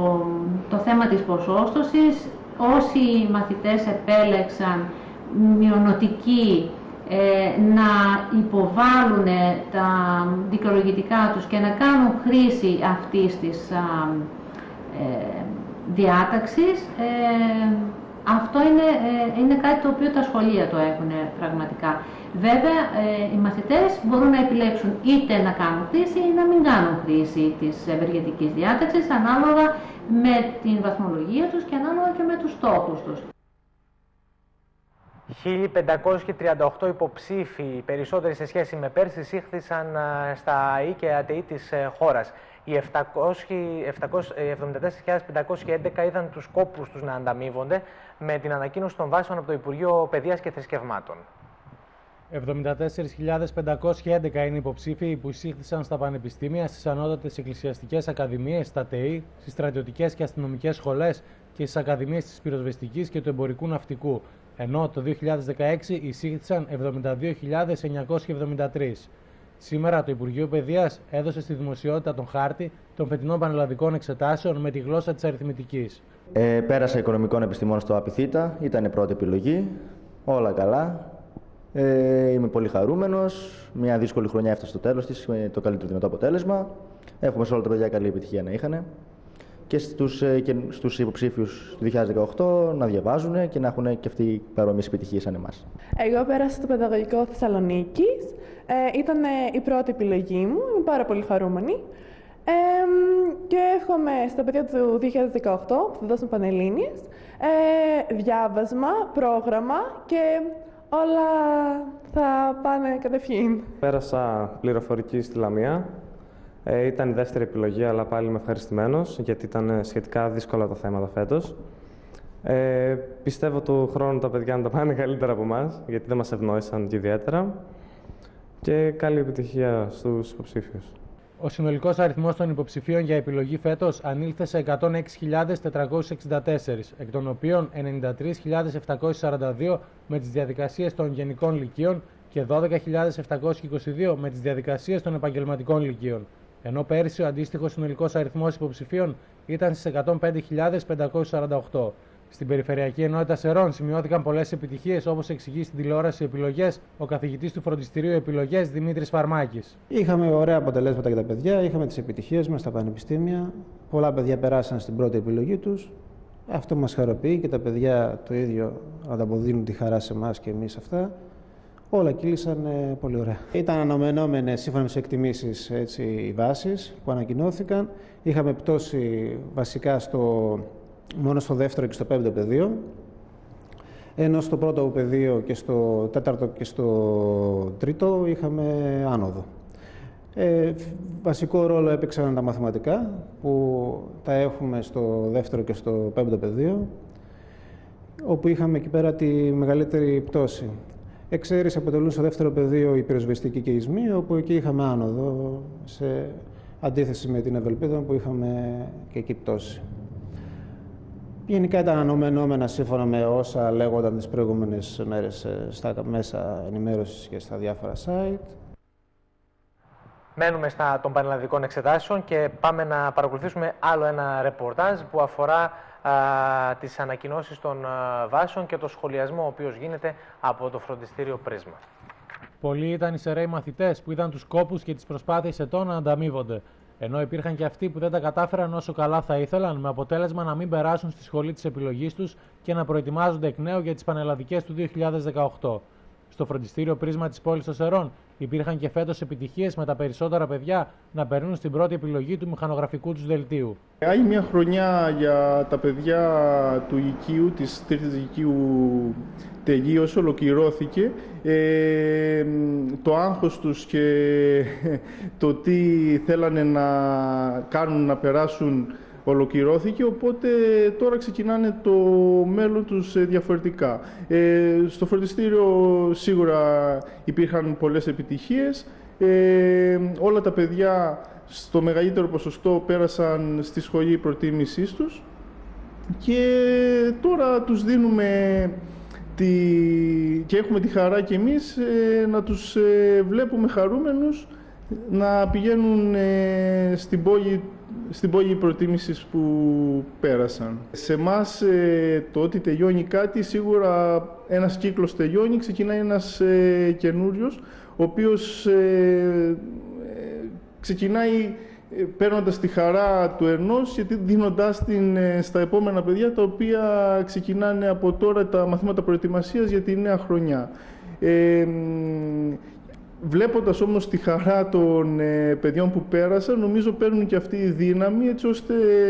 το θέμα της ποσόστοσης, όσοι μαθητές επέλεξαν μειονοτικοί ε, να υποβάλουν τα δικαιολογητικά τους και να κάνουν χρήση αυτής της α, ε, διάταξης, ε, Αυτό είναι, ε, είναι κάτι το οποίο τα σχολεία το έχουν πραγματικά. Βέβαια, ε, οι μαθητές μπορούν να επιλέξουν είτε να κάνουν χρήση ή να μην κάνουν χρήση της ευεργετικής διάταξης, ανάλογα με την βαθμολογία τους και ανάλογα και με τους στόχους τους. χίλια πεντακόσιοι τριάντα οκτώ υποψήφοι, περισσότεροι σε σχέση με πέρσι, εισήχθησαν στα ΑΕΗ και ΑΤΕΗ της χώρας. Οι εβδομήντα τέσσερις χιλιάδες πεντακόσιοι έντεκα είδαν τους κόπους τους να ανταμείβονται με την ανακοίνωση των βάσεων από το Υπουργείο Παιδείας και Θρησκευμάτων. εβδομήντα τέσσερις χιλιάδες πεντακόσιοι έντεκα είναι υποψήφοι που εισήχθησαν στα πανεπιστήμια, στις ανώτατες εκκλησιαστικές ακαδημίες, στα ΤΕΗ, στις στρατιωτικές και αστυνομικές σχολές και στις ακαδημίες της πυροσβεστικής και του εμπορικού ναυτικού, ενώ το δύο χιλιάδες δεκαέξι εισήχθησαν εβδομήντα δύο χιλιάδες εννιακόσιοι εβδομήντα τρεις. Σήμερα το Υπουργείο Παιδείας έδωσε στη δημοσιότητα τον χάρτη των φετινών πανελλαδικών εξετάσεων με τη γλώσσα της αριθμητικής. Ε, πέρασα οικονομικών επιστημών στο ΑΠΙΘΙΤΑ, ήταν η πρώτη επιλογή, όλα καλά. Ε, είμαι πολύ χαρούμενος, μια δύσκολη χρονιά έφτασε στο τέλος της με το καλύτερο δυνατό αποτέλεσμα. Έχουμε σε όλα τα παιδιά καλή επιτυχία να είχαν και στους, και στους υποψήφιους του δύο χιλιάδες δεκαοκτώ να διαβάζουν και να έχουν και αυτοί παρόμοιες επιτυχίες σαν εμάς. Εγώ πέρασα στο Παιδαγωγικό Θεσσαλονίκης. Ε, ήταν η πρώτη επιλογή μου, είμαι πάρα πολύ χαρούμενη. Ε, και εύχομαι στα παιδιά του δύο χιλιάδες δεκαοκτώ που θα δώσουν Πανελλήνιες ε, διάβασμα, πρόγραμμα και όλα θα πάνε κατευθείαν. Πέρασα πληροφορική στη Λαμία. Ε, ήταν η δεύτερη επιλογή, αλλά πάλι είμαι ευχαριστημένος, γιατί ήταν σχετικά δύσκολα τα θέματα φέτος. Ε, πιστεύω του χρόνου τα παιδιά να τα πάνε καλύτερα από εμάς, γιατί δεν μας ευνόησαν και ιδιαίτερα. Και καλή επιτυχία στους υποψήφιους. Ο συνολικός αριθμός των υποψηφίων για επιλογή φέτος ανήλθε σε εκατόν έξι χιλιάδες τετρακόσιους εξήντα τέσσερα, εκ των οποίων ενενήντα τρεις χιλιάδες επτακόσιοι σαράντα δύο με τις διαδικασίες των γενικών λυκείων και δώδεκα χιλιάδες επτακόσιοι είκοσι δύο με τις διαδικασίες των επαγγελματικών λυκείων. Ενώ πέρυσι ο αντίστοιχος συνολικός αριθμός υποψηφίων ήταν στις εκατόν πέντε χιλιάδες πεντακόσιους σαράντα οκτώ. Στην Περιφερειακή Ενότητα Σερών σημειώθηκαν πολλές επιτυχίες, όπως εξηγεί στην τηλεόραση Επιλογές ο καθηγητής του Φροντιστηρίου Επιλογές Δημήτρης Φαρμάκης. Είχαμε ωραία αποτελέσματα για τα παιδιά, είχαμε τις επιτυχίες μας στα πανεπιστήμια. Πολλά παιδιά περάσαν στην πρώτη επιλογή τους. Αυτό μας χαροποιεί και τα παιδιά το ίδιο ανταποδίδουν τη χαρά σε εμάς και εμείς αυτά. Όλα κύλησαν ε, πολύ ωραία. Ήταν αναμενόμενες σύμφωνα με τις εκτιμήσεις έτσι, οι βάσεις που ανακοινώθηκαν. Είχαμε πτώση βασικά στο. Μόνο στο δεύτερο και στο πέμπτο πεδίο, ενώ στο πρώτο πεδίο και στο τέταρτο και στο τρίτο είχαμε άνοδο. Ε, βασικό ρόλο έπαιξαν τα μαθηματικά, που τα έχουμε στο δεύτερο και στο πέμπτο πεδίο, όπου είχαμε εκεί πέρα τη μεγαλύτερη πτώση. Εξαίρεση αποτελούν στο δεύτερο πεδίο η πυροσβεστική και η ΙΣΜΗ, όπου εκεί είχαμε άνοδο, σε αντίθεση με την Ευελπίδα που είχαμε και εκεί πτώση. Γενικά ήταν αναμενόμενα σύμφωνα με όσα λέγονταν τις προηγούμενες μέρες στα μέσα ενημέρωσης και στα διάφορα site. Μένουμε στα των πανελλαδικών εξετάσεων και πάμε να παρακολουθήσουμε άλλο ένα ρεπορτάζ που αφορά α, τις ανακοινώσεις των α, βάσεων και το σχολιασμό ο οποίος γίνεται από το φροντιστήριο Πρίσμα. Πολλοί ήταν οι σεραίοι μαθητές που είδαν τους κόπους και τις προσπάθειες ετών να ανταμείβονται. Ενώ υπήρχαν και αυτοί που δεν τα κατάφεραν όσο καλά θα ήθελαν, με αποτέλεσμα να μην περάσουν στη σχολή της επιλογής τους και να προετοιμάζονται εκ νέου για τις πανελλαδικές του δύο χιλιάδες δεκαοκτώ. Στο φροντιστήριο Πρίσμα της πόλης των Σερών υπήρχαν και φέτος επιτυχίες με τα περισσότερα παιδιά να περνούν στην πρώτη επιλογή του μηχανογραφικού τους δελτίου. Άλλη μια χρονιά για τα παιδιά του Λυκείου, της τρίτης Λυκείου τελείωσε, ολοκληρώθηκε. Ε, το άγχος τους και το τι θέλανε να κάνουν να περάσουν ολοκληρώθηκε, οπότε τώρα ξεκινάνε το μέλλον τους διαφορετικά. Ε, στο φροντιστήριο σίγουρα υπήρχαν πολλές επιτυχίες. Ε, όλα τα παιδιά στο μεγαλύτερο ποσοστό πέρασαν στη σχολή προτίμησής τους και τώρα τους δίνουμε τη... και έχουμε τη χαρά και εμείς ε, να τους ε, βλέπουμε χαρούμενους να πηγαίνουν ε, στην πόλη στην πόλη προτίμησης που πέρασαν. Σε εμάς ε, το ότι τελειώνει κάτι, σίγουρα ένας κύκλος τελειώνει, ξεκινάει ένας ε, καινούριος, ο οποίος ε, ε, ξεκινάει παίρνοντας τη χαρά του ενός και δίνοντάς την στα επόμενα παιδιά, τα οποία ξεκινάνε από τώρα τα μαθήματα προετοιμασίας για τη νέα χρονιά. Ε, βλέποντας όμως τη χαρά των ε, παιδιών που πέρασαν, νομίζω παίρνουν και αυτή η δύναμη, έτσι ώστε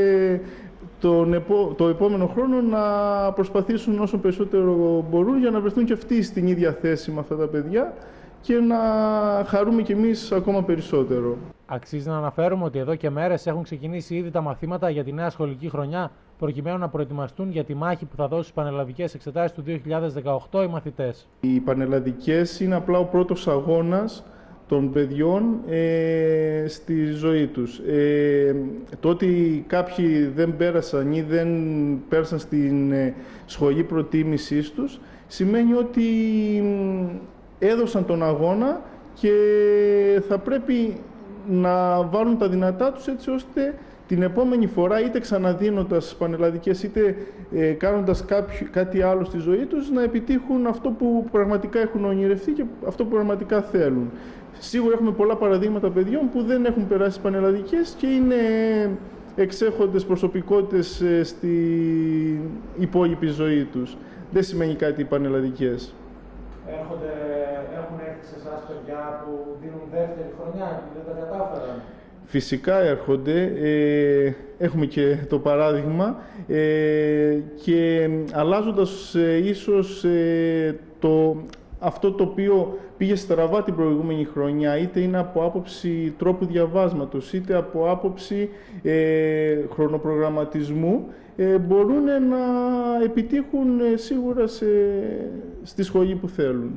τον επό, το επόμενο χρόνο να προσπαθήσουν όσο περισσότερο μπορούν για να βρεθούν και αυτοί στην ίδια θέση με αυτά τα παιδιά και να χαρούμε κι εμείς ακόμα περισσότερο. Αξίζει να αναφέρουμε ότι εδώ και μέρες έχουν ξεκινήσει ήδη τα μαθήματα για τη νέα σχολική χρονιά, προκειμένου να προετοιμαστούν για τη μάχη που θα δώσουν στις πανελλαδικές εξετάσεις του δύο χιλιάδες δεκαοκτώ οι μαθητές. Οι πανελλαδικές είναι απλά ο πρώτος αγώνας των παιδιών ε, στη ζωή τους. Ε, το ότι κάποιοι δεν πέρασαν ή δεν πέρασαν στην ε, σχολή προτίμησής τους, σημαίνει ότι έδωσαν τον αγώνα και θα πρέπει να βάλουν τα δυνατά τους, έτσι ώστε την επόμενη φορά, είτε ξαναδίνοντας πανελλαδικές, είτε ε, κάνοντας κάποιο, κάτι άλλο στη ζωή τους, να επιτύχουν αυτό που πραγματικά έχουν ονειρευτεί και αυτό που πραγματικά θέλουν. Σίγουρα έχουμε πολλά παραδείγματα παιδιών που δεν έχουν περάσει τις πανελλαδικές και είναι εξέχοντες προσωπικότητες ε, στην υπόλοιπη ζωή τους. Δεν σημαίνει κάτι οι πανελλαδικές. Έρχονται, έχουν έρθει σε εσάς παιδιά που δίνουν δεύτερη χρονιά και δεν τα κατάφεραν. Φυσικά έρχονται, ε, έχουμε και το παράδειγμα ε, και αλλάζοντας ε, ίσως ε, το, αυτό το οποίο πήγε στραβά την προηγούμενη χρονιά, είτε είναι από άποψη τρόπου διαβάσματος, είτε από άποψη ε, χρονοπρογραμματισμού, ε, μπορούν να επιτύχουν ε, σίγουρα σε, στη σχολή που θέλουν.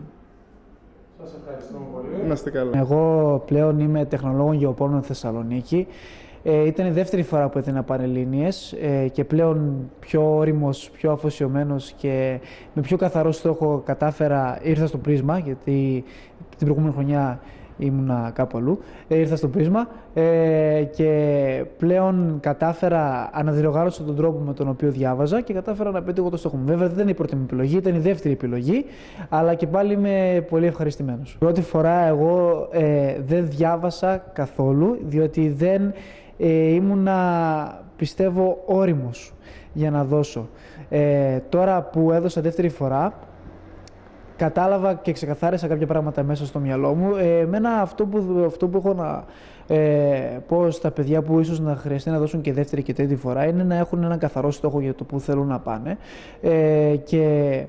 Σας ευχαριστούμε πολύ. Να είστε καλά. Εγώ πλέον είμαι τεχνολόγων γεωπόρων Θεσσαλονίκη. Ε, ήταν η δεύτερη φορά που έδινα Πανελλήνιες ε, και πλέον πιο όριμος, πιο αφοσιωμένος και με πιο καθαρό στόχο κατάφερα, ήρθα στο Πρίσμα, γιατί την προηγούμενη χρονιά ήμουνα κάπου αλλού, ε, ήρθα στο Πρίσμα ε, και πλέον κατάφερα, αναδιοργάνωσα τον τρόπο με τον οποίο διάβαζα και κατάφερα να πετύχω το στόχο μου. Βέβαια δεν ήταν η πρώτη μου επιλογή, ήταν η δεύτερη επιλογή, αλλά και πάλι είμαι πολύ ευχαριστημένος. Πρώτη φορά εγώ ε, δεν διάβασα καθόλου, διότι δεν ε, ήμουνα, πιστεύω, όριμος για να δώσω. Ε, τώρα που έδωσα δεύτερη φορά, κατάλαβα και ξεκαθάρισα κάποια πράγματα μέσα στο μυαλό μου. Ε, εμένα αυτό που, αυτό που έχω να ε, πω στα παιδιά που ίσως να χρειαστεί να δώσουν και δεύτερη και τρίτη φορά είναι να έχουν έναν καθαρό στόχο για το που θέλουν να πάνε ε, και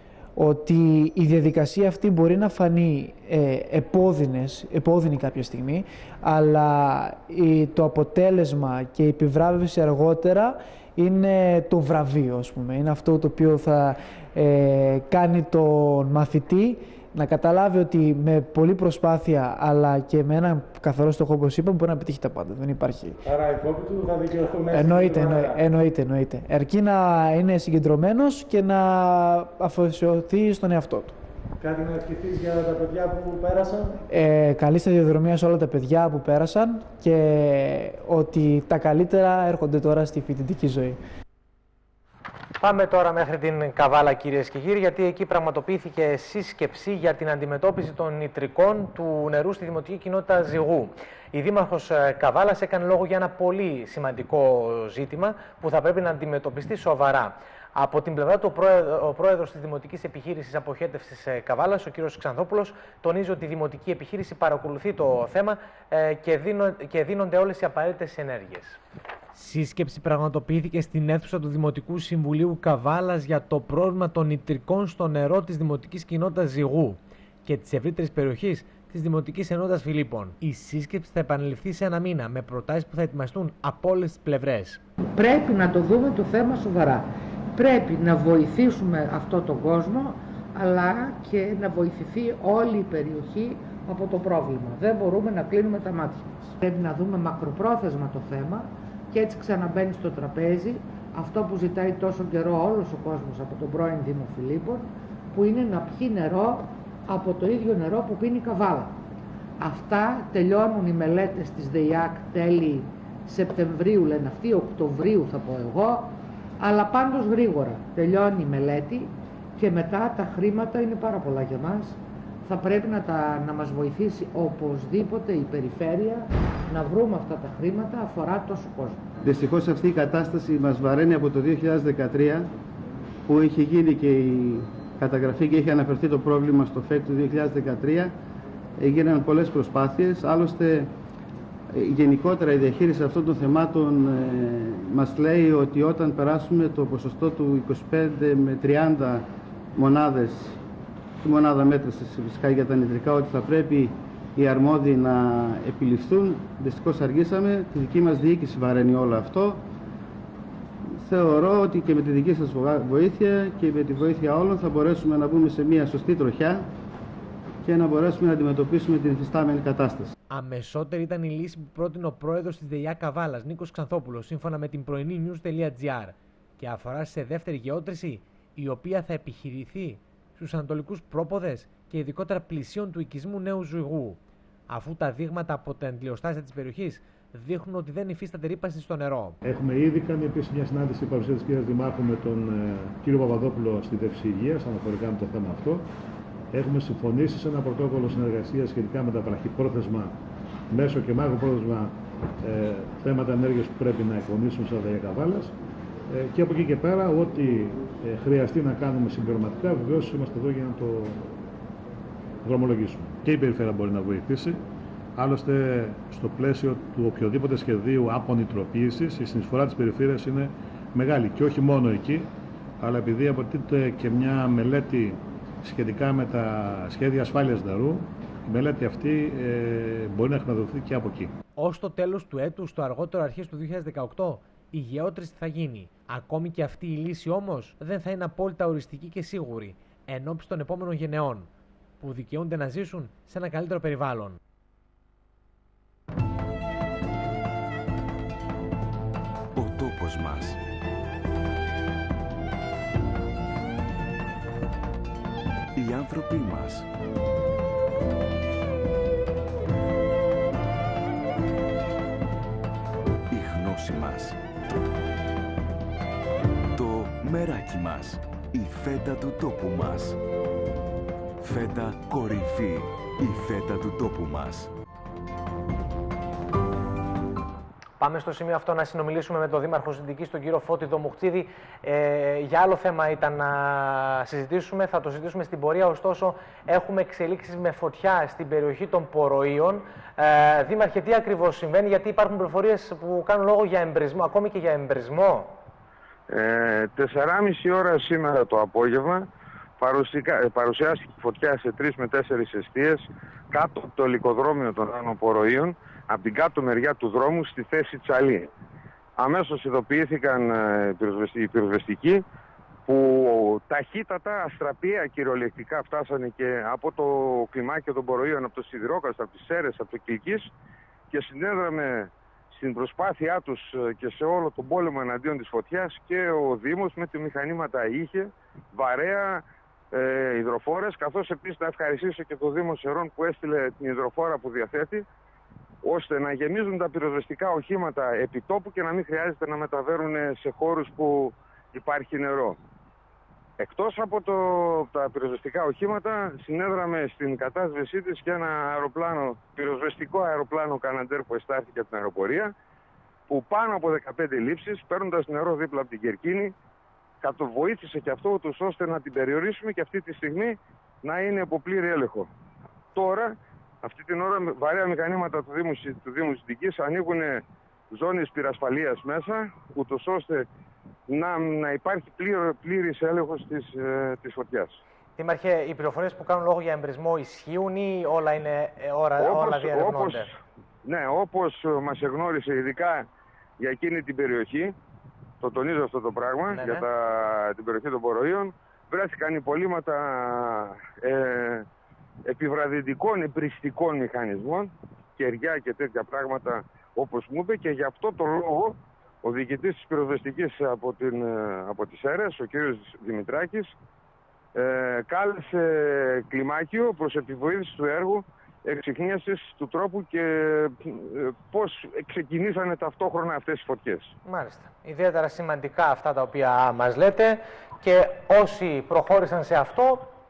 ότι η διαδικασία αυτή μπορεί να φανεί ε, επώδυνες, επώδυνη κάποια στιγμή, αλλά η, το αποτέλεσμα και η επιβράβευση αργότερα είναι το βραβείο, ας πούμε. Είναι αυτό το οποίο θα ε, κάνει τον μαθητή να καταλάβει ότι με πολλή προσπάθεια αλλά και με έναν καθαρό στόχο, όπως είπαμε, μπορεί να πετύχει τα πάντα. Δεν υπάρχει. Άρα οι κόποι του θα δικαιωθούν μέσα. Εννοείται, εννοείται, εννοείται, εννοείται. Αρκεί να είναι συγκεντρωμένος και να αφοσιωθεί στον εαυτό του. Κάτι να ευχηθείς για τα παιδιά που πέρασαν. Ε, καλή σταδιοδρομία σε όλα τα παιδιά που πέρασαν και ότι τα καλύτερα έρχονται τώρα στη φοιτητική ζωή. Πάμε τώρα μέχρι την Καβάλα, κυρίες και κύριοι, γιατί εκεί πραγματοποιήθηκε σύσκεψη για την αντιμετώπιση των νητρικών του νερού στη δημοτική κοινότητα Ζυγού. Η Δήμαρχος Καβάλας έκανε λόγο για ένα πολύ σημαντικό ζήτημα που θα πρέπει να αντιμετωπιστεί σοβαρά. Από την πλευρά του, ο πρόεδρος της Δημοτικής Επιχείρησης Αποχέτευσης Καβάλας, ο κ. Ξανθόπουλος, τονίζει ότι η Δημοτική Επιχείρηση παρακολουθεί το θέμα και, δίνω, και δίνονται όλες οι απαραίτητες ενέργειες. Σύσκεψη πραγματοποιήθηκε στην αίθουσα του Δημοτικού Συμβουλίου Καβάλας για το πρόβλημα των νητρικών στο νερό της Δημοτικής Κοινότητας Ζυγού και της ευρύτερης περιοχής της Δημοτικής Ενότητας Φιλίππων. Η σύσκεψη θα επαναληφθεί σε ένα μήνα με προτάσεις που θα ετοιμαστούν από όλες τις πλευρές. Πρέπει να το δούμε το θέμα σοβαρά. Πρέπει να βοηθήσουμε αυτόν τον κόσμο, αλλά και να βοηθηθεί όλη η περιοχή από το πρόβλημα. Δεν μπορούμε να κλείνουμε τα μάτια μας. Πρέπει να δούμε μακροπρόθεσμα το θέμα και έτσι ξαναμπαίνει στο τραπέζι αυτό που ζητάει τόσο καιρό όλος ο κόσμος από τον πρώην Δήμο Φιλίππων, που είναι να πιει νερό από το ίδιο νερό που πίνει η Καβάλα. Αυτά τελειώνουν οι μελέτες της ΔΕΙΑΚ τέλη Σεπτεμβρίου, λένε αυτοί, Οκτωβρίου θα πω εγώ, αλλά πάντως γρήγορα τελειώνει η μελέτη και μετά τα χρήματα είναι πάρα πολλά για μας. θα πρέπει να, τα, να μας βοηθήσει οπωσδήποτε η περιφέρεια να βρούμε αυτά τα χρήματα, αφορά τόσο κόσμο. Δυστυχώς αυτή η κατάσταση μας βαραίνει από το δύο χιλιάδες δεκατρία, που είχε γίνει και η καταγραφή και είχε αναφερθεί το πρόβλημα στο ΦΕΚ του δύο χιλιάδες δεκατρία. Έγιναν πολλές προσπάθειες, άλλωστε γενικότερα η διαχείριση αυτών των θεμάτων ε, μας λέει ότι όταν περάσουμε το ποσοστό του είκοσι πέντε με τριάντα μονάδες, τη μονάδα μέτρησης φυσικά για τα νητρικά, ότι θα πρέπει οι αρμόδιοι να επιληφθούν. Δυστυχώς αργήσαμε, τη δική μας διοίκηση βαραίνει όλο αυτό. Θεωρώ ότι και με τη δική σας βοήθεια και με τη βοήθεια όλων θα μπορέσουμε να μπούμε σε μια σωστή τροχιά και να μπορέσουμε να αντιμετωπίσουμε την υφιστάμενη κατάσταση. Αμεσότερη ήταν η λύση που πρότεινε ο πρόεδρος της ΔΕΙΑ Καβάλας, Νίκος Ξανθόπουλος, σύμφωνα με την πρωινή news τελεία τζι άρ, και αφορά σε δεύτερη γεώτρηση, η οποία θα επιχειρηθεί στους ανατολικούς πρόποδες και ειδικότερα πλησίων του οικισμού Νέου Ζουηγού, αφού τα δείγματα από τα αντιλιοστάσια της περιοχής δείχνουν ότι δεν υφίσταται ρύπανση στο νερό. Έχουμε ήδη κάνει επίσης μια συνάντηση παρουσία της κυρίας Δημάρχου με τον ε, κύριο Παπαδόπουλο στη Διεύθυνση Υγείας αναφορικά με το θέμα αυτό. Έχουμε συμφωνήσει σε ένα πρωτόκολλο συνεργασίας σχετικά με τα βραχυπρόθεσμα, μέσο και μακροπρόθεσμα ε, θέματα ενέργειας που πρέπει να εκπονήσουμε στα ΔΕΙΑ Καβάλας. Ε, και από εκεί και πέρα, ό,τι ε, χρειαστεί να κάνουμε συμπληρωματικά, βεβαίως είμαστε εδώ για να το δρομολογήσουμε. Και η περιφέρεια μπορεί να βοηθήσει. Άλλωστε, στο πλαίσιο του οποιοδήποτε σχεδίου απονητροποίησης, η συνεισφορά της περιφέρειας είναι μεγάλη. Και όχι μόνο εκεί, αλλά επειδή αποτελείται και μια μελέτη σχετικά με τα σχέδια ασφάλειας νερού, η μελέτη αυτή ε, μπορεί να χρηματοδοτηθεί και από εκεί. Ως το τέλος του έτους, το αργότερο αρχές του δύο χιλιάδες δεκαοκτώ, η γεώτρηση θα γίνει. Ακόμη και αυτή η λύση όμως δεν θα είναι απόλυτα οριστική και σίγουρη ενώπιση των επόμενων γενεών, που δικαιούνται να ζήσουν σε ένα καλύτερο περιβάλλον. Ο τόπος μας. Οι άνθρωποι μας. Η γνώση μας. Το μεράκι μας. Η φέτα του τόπου μας. Φέτα κορυφή. Η φέτα του τόπου μας. Πάμε στο σημείο αυτό να συνομιλήσουμε με τον Δήμαρχο Συντικής, τον κύριο Φώτη Δομουχτίδη. Ε, για άλλο θέμα ήταν να συζητήσουμε, θα το συζητήσουμε στην πορεία. Ωστόσο, έχουμε εξελίξεις με φωτιά στην περιοχή των Ποροίων. Ε, Δήμαρχε, τι ακριβώς συμβαίνει, γιατί υπάρχουν πληροφορίες που κάνουν λόγο για εμπρισμό, ακόμη και για εμπρισμό. Ε, τεσσεράμιση ώρα σήμερα το απόγευμα παρουσιάστηκε φωτιά σε τρεις με τέσσερις εστίες κάτω από το ελικοδρόμιο των Άνω Ποροίων, από την κάτω μεριά του δρόμου στη θέση Τσαλή. Αμέσως ειδοποιήθηκαν ε, οι πυροσβεστικοί, που ταχύτατα, αστραπία κυριολεκτικά φτάσανε και από το κλιμάκιο των Ποροίων, από το Σιδηρόκαστρο, από τις Σέρρες, από το Κιλκής, και συνέδραμε στην προσπάθειά τους και σε όλο τον πόλεμο εναντίον της φωτιάς και ο Δήμος με τη μηχανήματα είχε, βαρέα, ε, υδροφόρες, καθώς επίσης να ευχαριστήσω και το Δήμο Σερών που έστειλε την υδροφόρα που διαθέτει, ώστε να γεμίζουν τα πυροσβεστικά οχήματα επί τόπου και να μην χρειάζεται να μεταβαίνουν σε χώρους που υπάρχει νερό. Εκτός από το, τα πυροσβεστικά οχήματα, συνέδραμε στην κατάσβεσή της και ένα αεροπλάνο, πυροσβεστικό αεροπλάνο Καναντέρ που εστάθηκε από την αεροπορία, που πάνω από δεκαπέντε λήψεις, παίρνοντας νερό δίπλα από την Κερκίνη, κατοβοήθησε και αυτό ούτως ώστε να την περιορίσουμε και αυτή τη στιγμή να είναι από πλήρη έλεγχο. Τώρα, αυτή την ώρα, βαρέα μηχανήματα του Δήμου, του Δήμου Συντικής ανοίγουν ζώνες πυρασφαλείας μέσα, ούτως ώστε να, να υπάρχει πλήρη, πλήρης έλεγχος της, ε, της φωτιάς. Δήμαρχε, οι πληροφορίες που κάνουν λόγο για εμπρισμό ισχύουν ή όλα είναι ώρα, όπως, όλα διερευνώνται? Όπως, ναι, όπως μας εγνώρισε ειδικά για εκείνη την περιοχή, το τονίζω αυτό το πράγμα, ναι, για ναι. Τα, την περιοχή των Ποροίων, βρέθηκαν υπολείμματα ε, επιβραδυτικών, επριστικών μηχανισμών, κεριά και τέτοια πράγματα όπως μου είπε, και γι' αυτό το λόγο ο διοικητής της πυροσβεστικής από, την, από τις Σέρρες, ο κύριος Δημητράκης, ε, κάλεσε κλιμάκιο προς επιβοήθηση του έργου εξιχνίασης του τρόπου και ε, πώς ξεκινήσανε ταυτόχρονα αυτές οι φωτιές. Μάλιστα. Ιδιαίτερα σημαντικά αυτά τα οποία μας λέτε, και όσοι προχώρησαν σε αυτό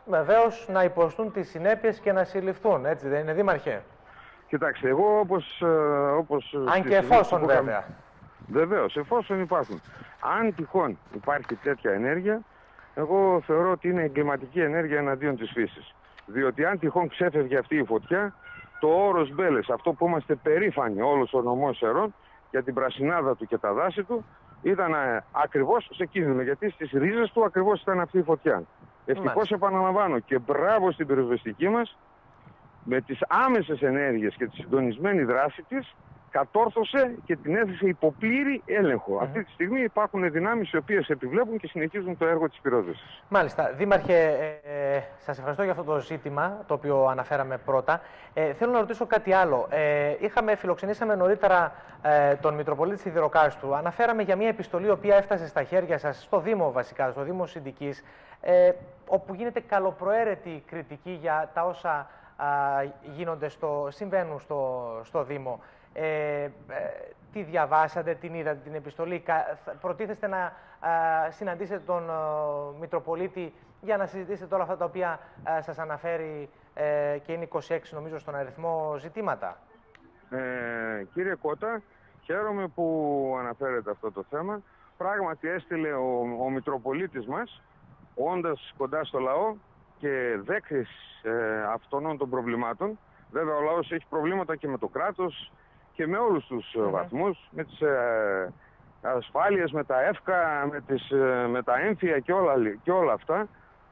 βεβαίως να υποστούν τις συνέπειες και να συλληφθούν. Έτσι δεν είναι, Δήμαρχε? Κοιτάξτε, εγώ όπως... όπως Αν και εφόσον βέβαια. Βεβαίως, εφόσον υπάρχουν. Αν τυχόν υπάρχει τέτοια ενέργεια, εγώ θεωρώ ότι είναι εγκληματική ενέργεια εναντίον της φύσης. Διότι αν τυχόν ξέφευγε αυτή η φωτιά, το όρος Μπέλες, αυτό που είμαστε περήφανοι όλος ο νομός Σερών για την πρασινάδα του και τα δάση του, ήταν ε, ακριβώς σε κίνδυνο. Γιατί στις ρίζες του ακριβώς ήταν αυτή η φωτιά. Ευτυχώς, επαναλαμβάνω, και μπράβο στην πυροσβεστική μας, με τις άμεσες ενέργειες και τη συντονισμένη δράση της, κατόρθωσε και την έθεσε υπό πλήρη έλεγχο. Mm-hmm. Αυτή τη στιγμή υπάρχουν δυνάμεις οι οποίες επιβλέπουν και συνεχίζουν το έργο της πυρόσβεσης. Μάλιστα. Δήμαρχε, ε, ε, σας ευχαριστώ για αυτό το ζήτημα, το οποίο αναφέραμε πρώτα. Ε, θέλω να ρωτήσω κάτι άλλο. Ε, είχαμε, φιλοξενήσαμε νωρίτερα ε, τον Μητροπολίτη Σιδηροκάστρου. Αναφέραμε για μια επιστολή η οποία έφτασε στα χέρια σας, στο Δήμο βασικά, στο Δήμο Συντικής, ε, όπου γίνεται καλοπροαίρετη κριτική για τα όσα α, γίνονται στο, συμβαίνουν στο, στο Δήμο. Ε, ε, τι διαβάσατε, την είδατε την επιστολή, προτίθεστε να α, συναντήσετε τον α, Μητροπολίτη για να συζητήσετε όλα αυτά τα οποία α, σας αναφέρει ε, και είναι είκοσι έξι νομίζω στον αριθμό ζητήματα? Ε, κύριε Κώτα, χαίρομαι που αναφέρετε αυτό το θέμα. Πράγματι έστειλε ο, ο Μητροπολίτης μας, όντας κοντά στο λαό και δέκτης ε, αυτών των προβλημάτων. Βέβαια ο λαός έχει προβλήματα και με το κράτος και με όλους τους mm-hmm. βαθμούς, με τις ε, ασφάλειες, με τα εύκα, με, τις, ε, με τα έμφυα και όλα, και όλα αυτά.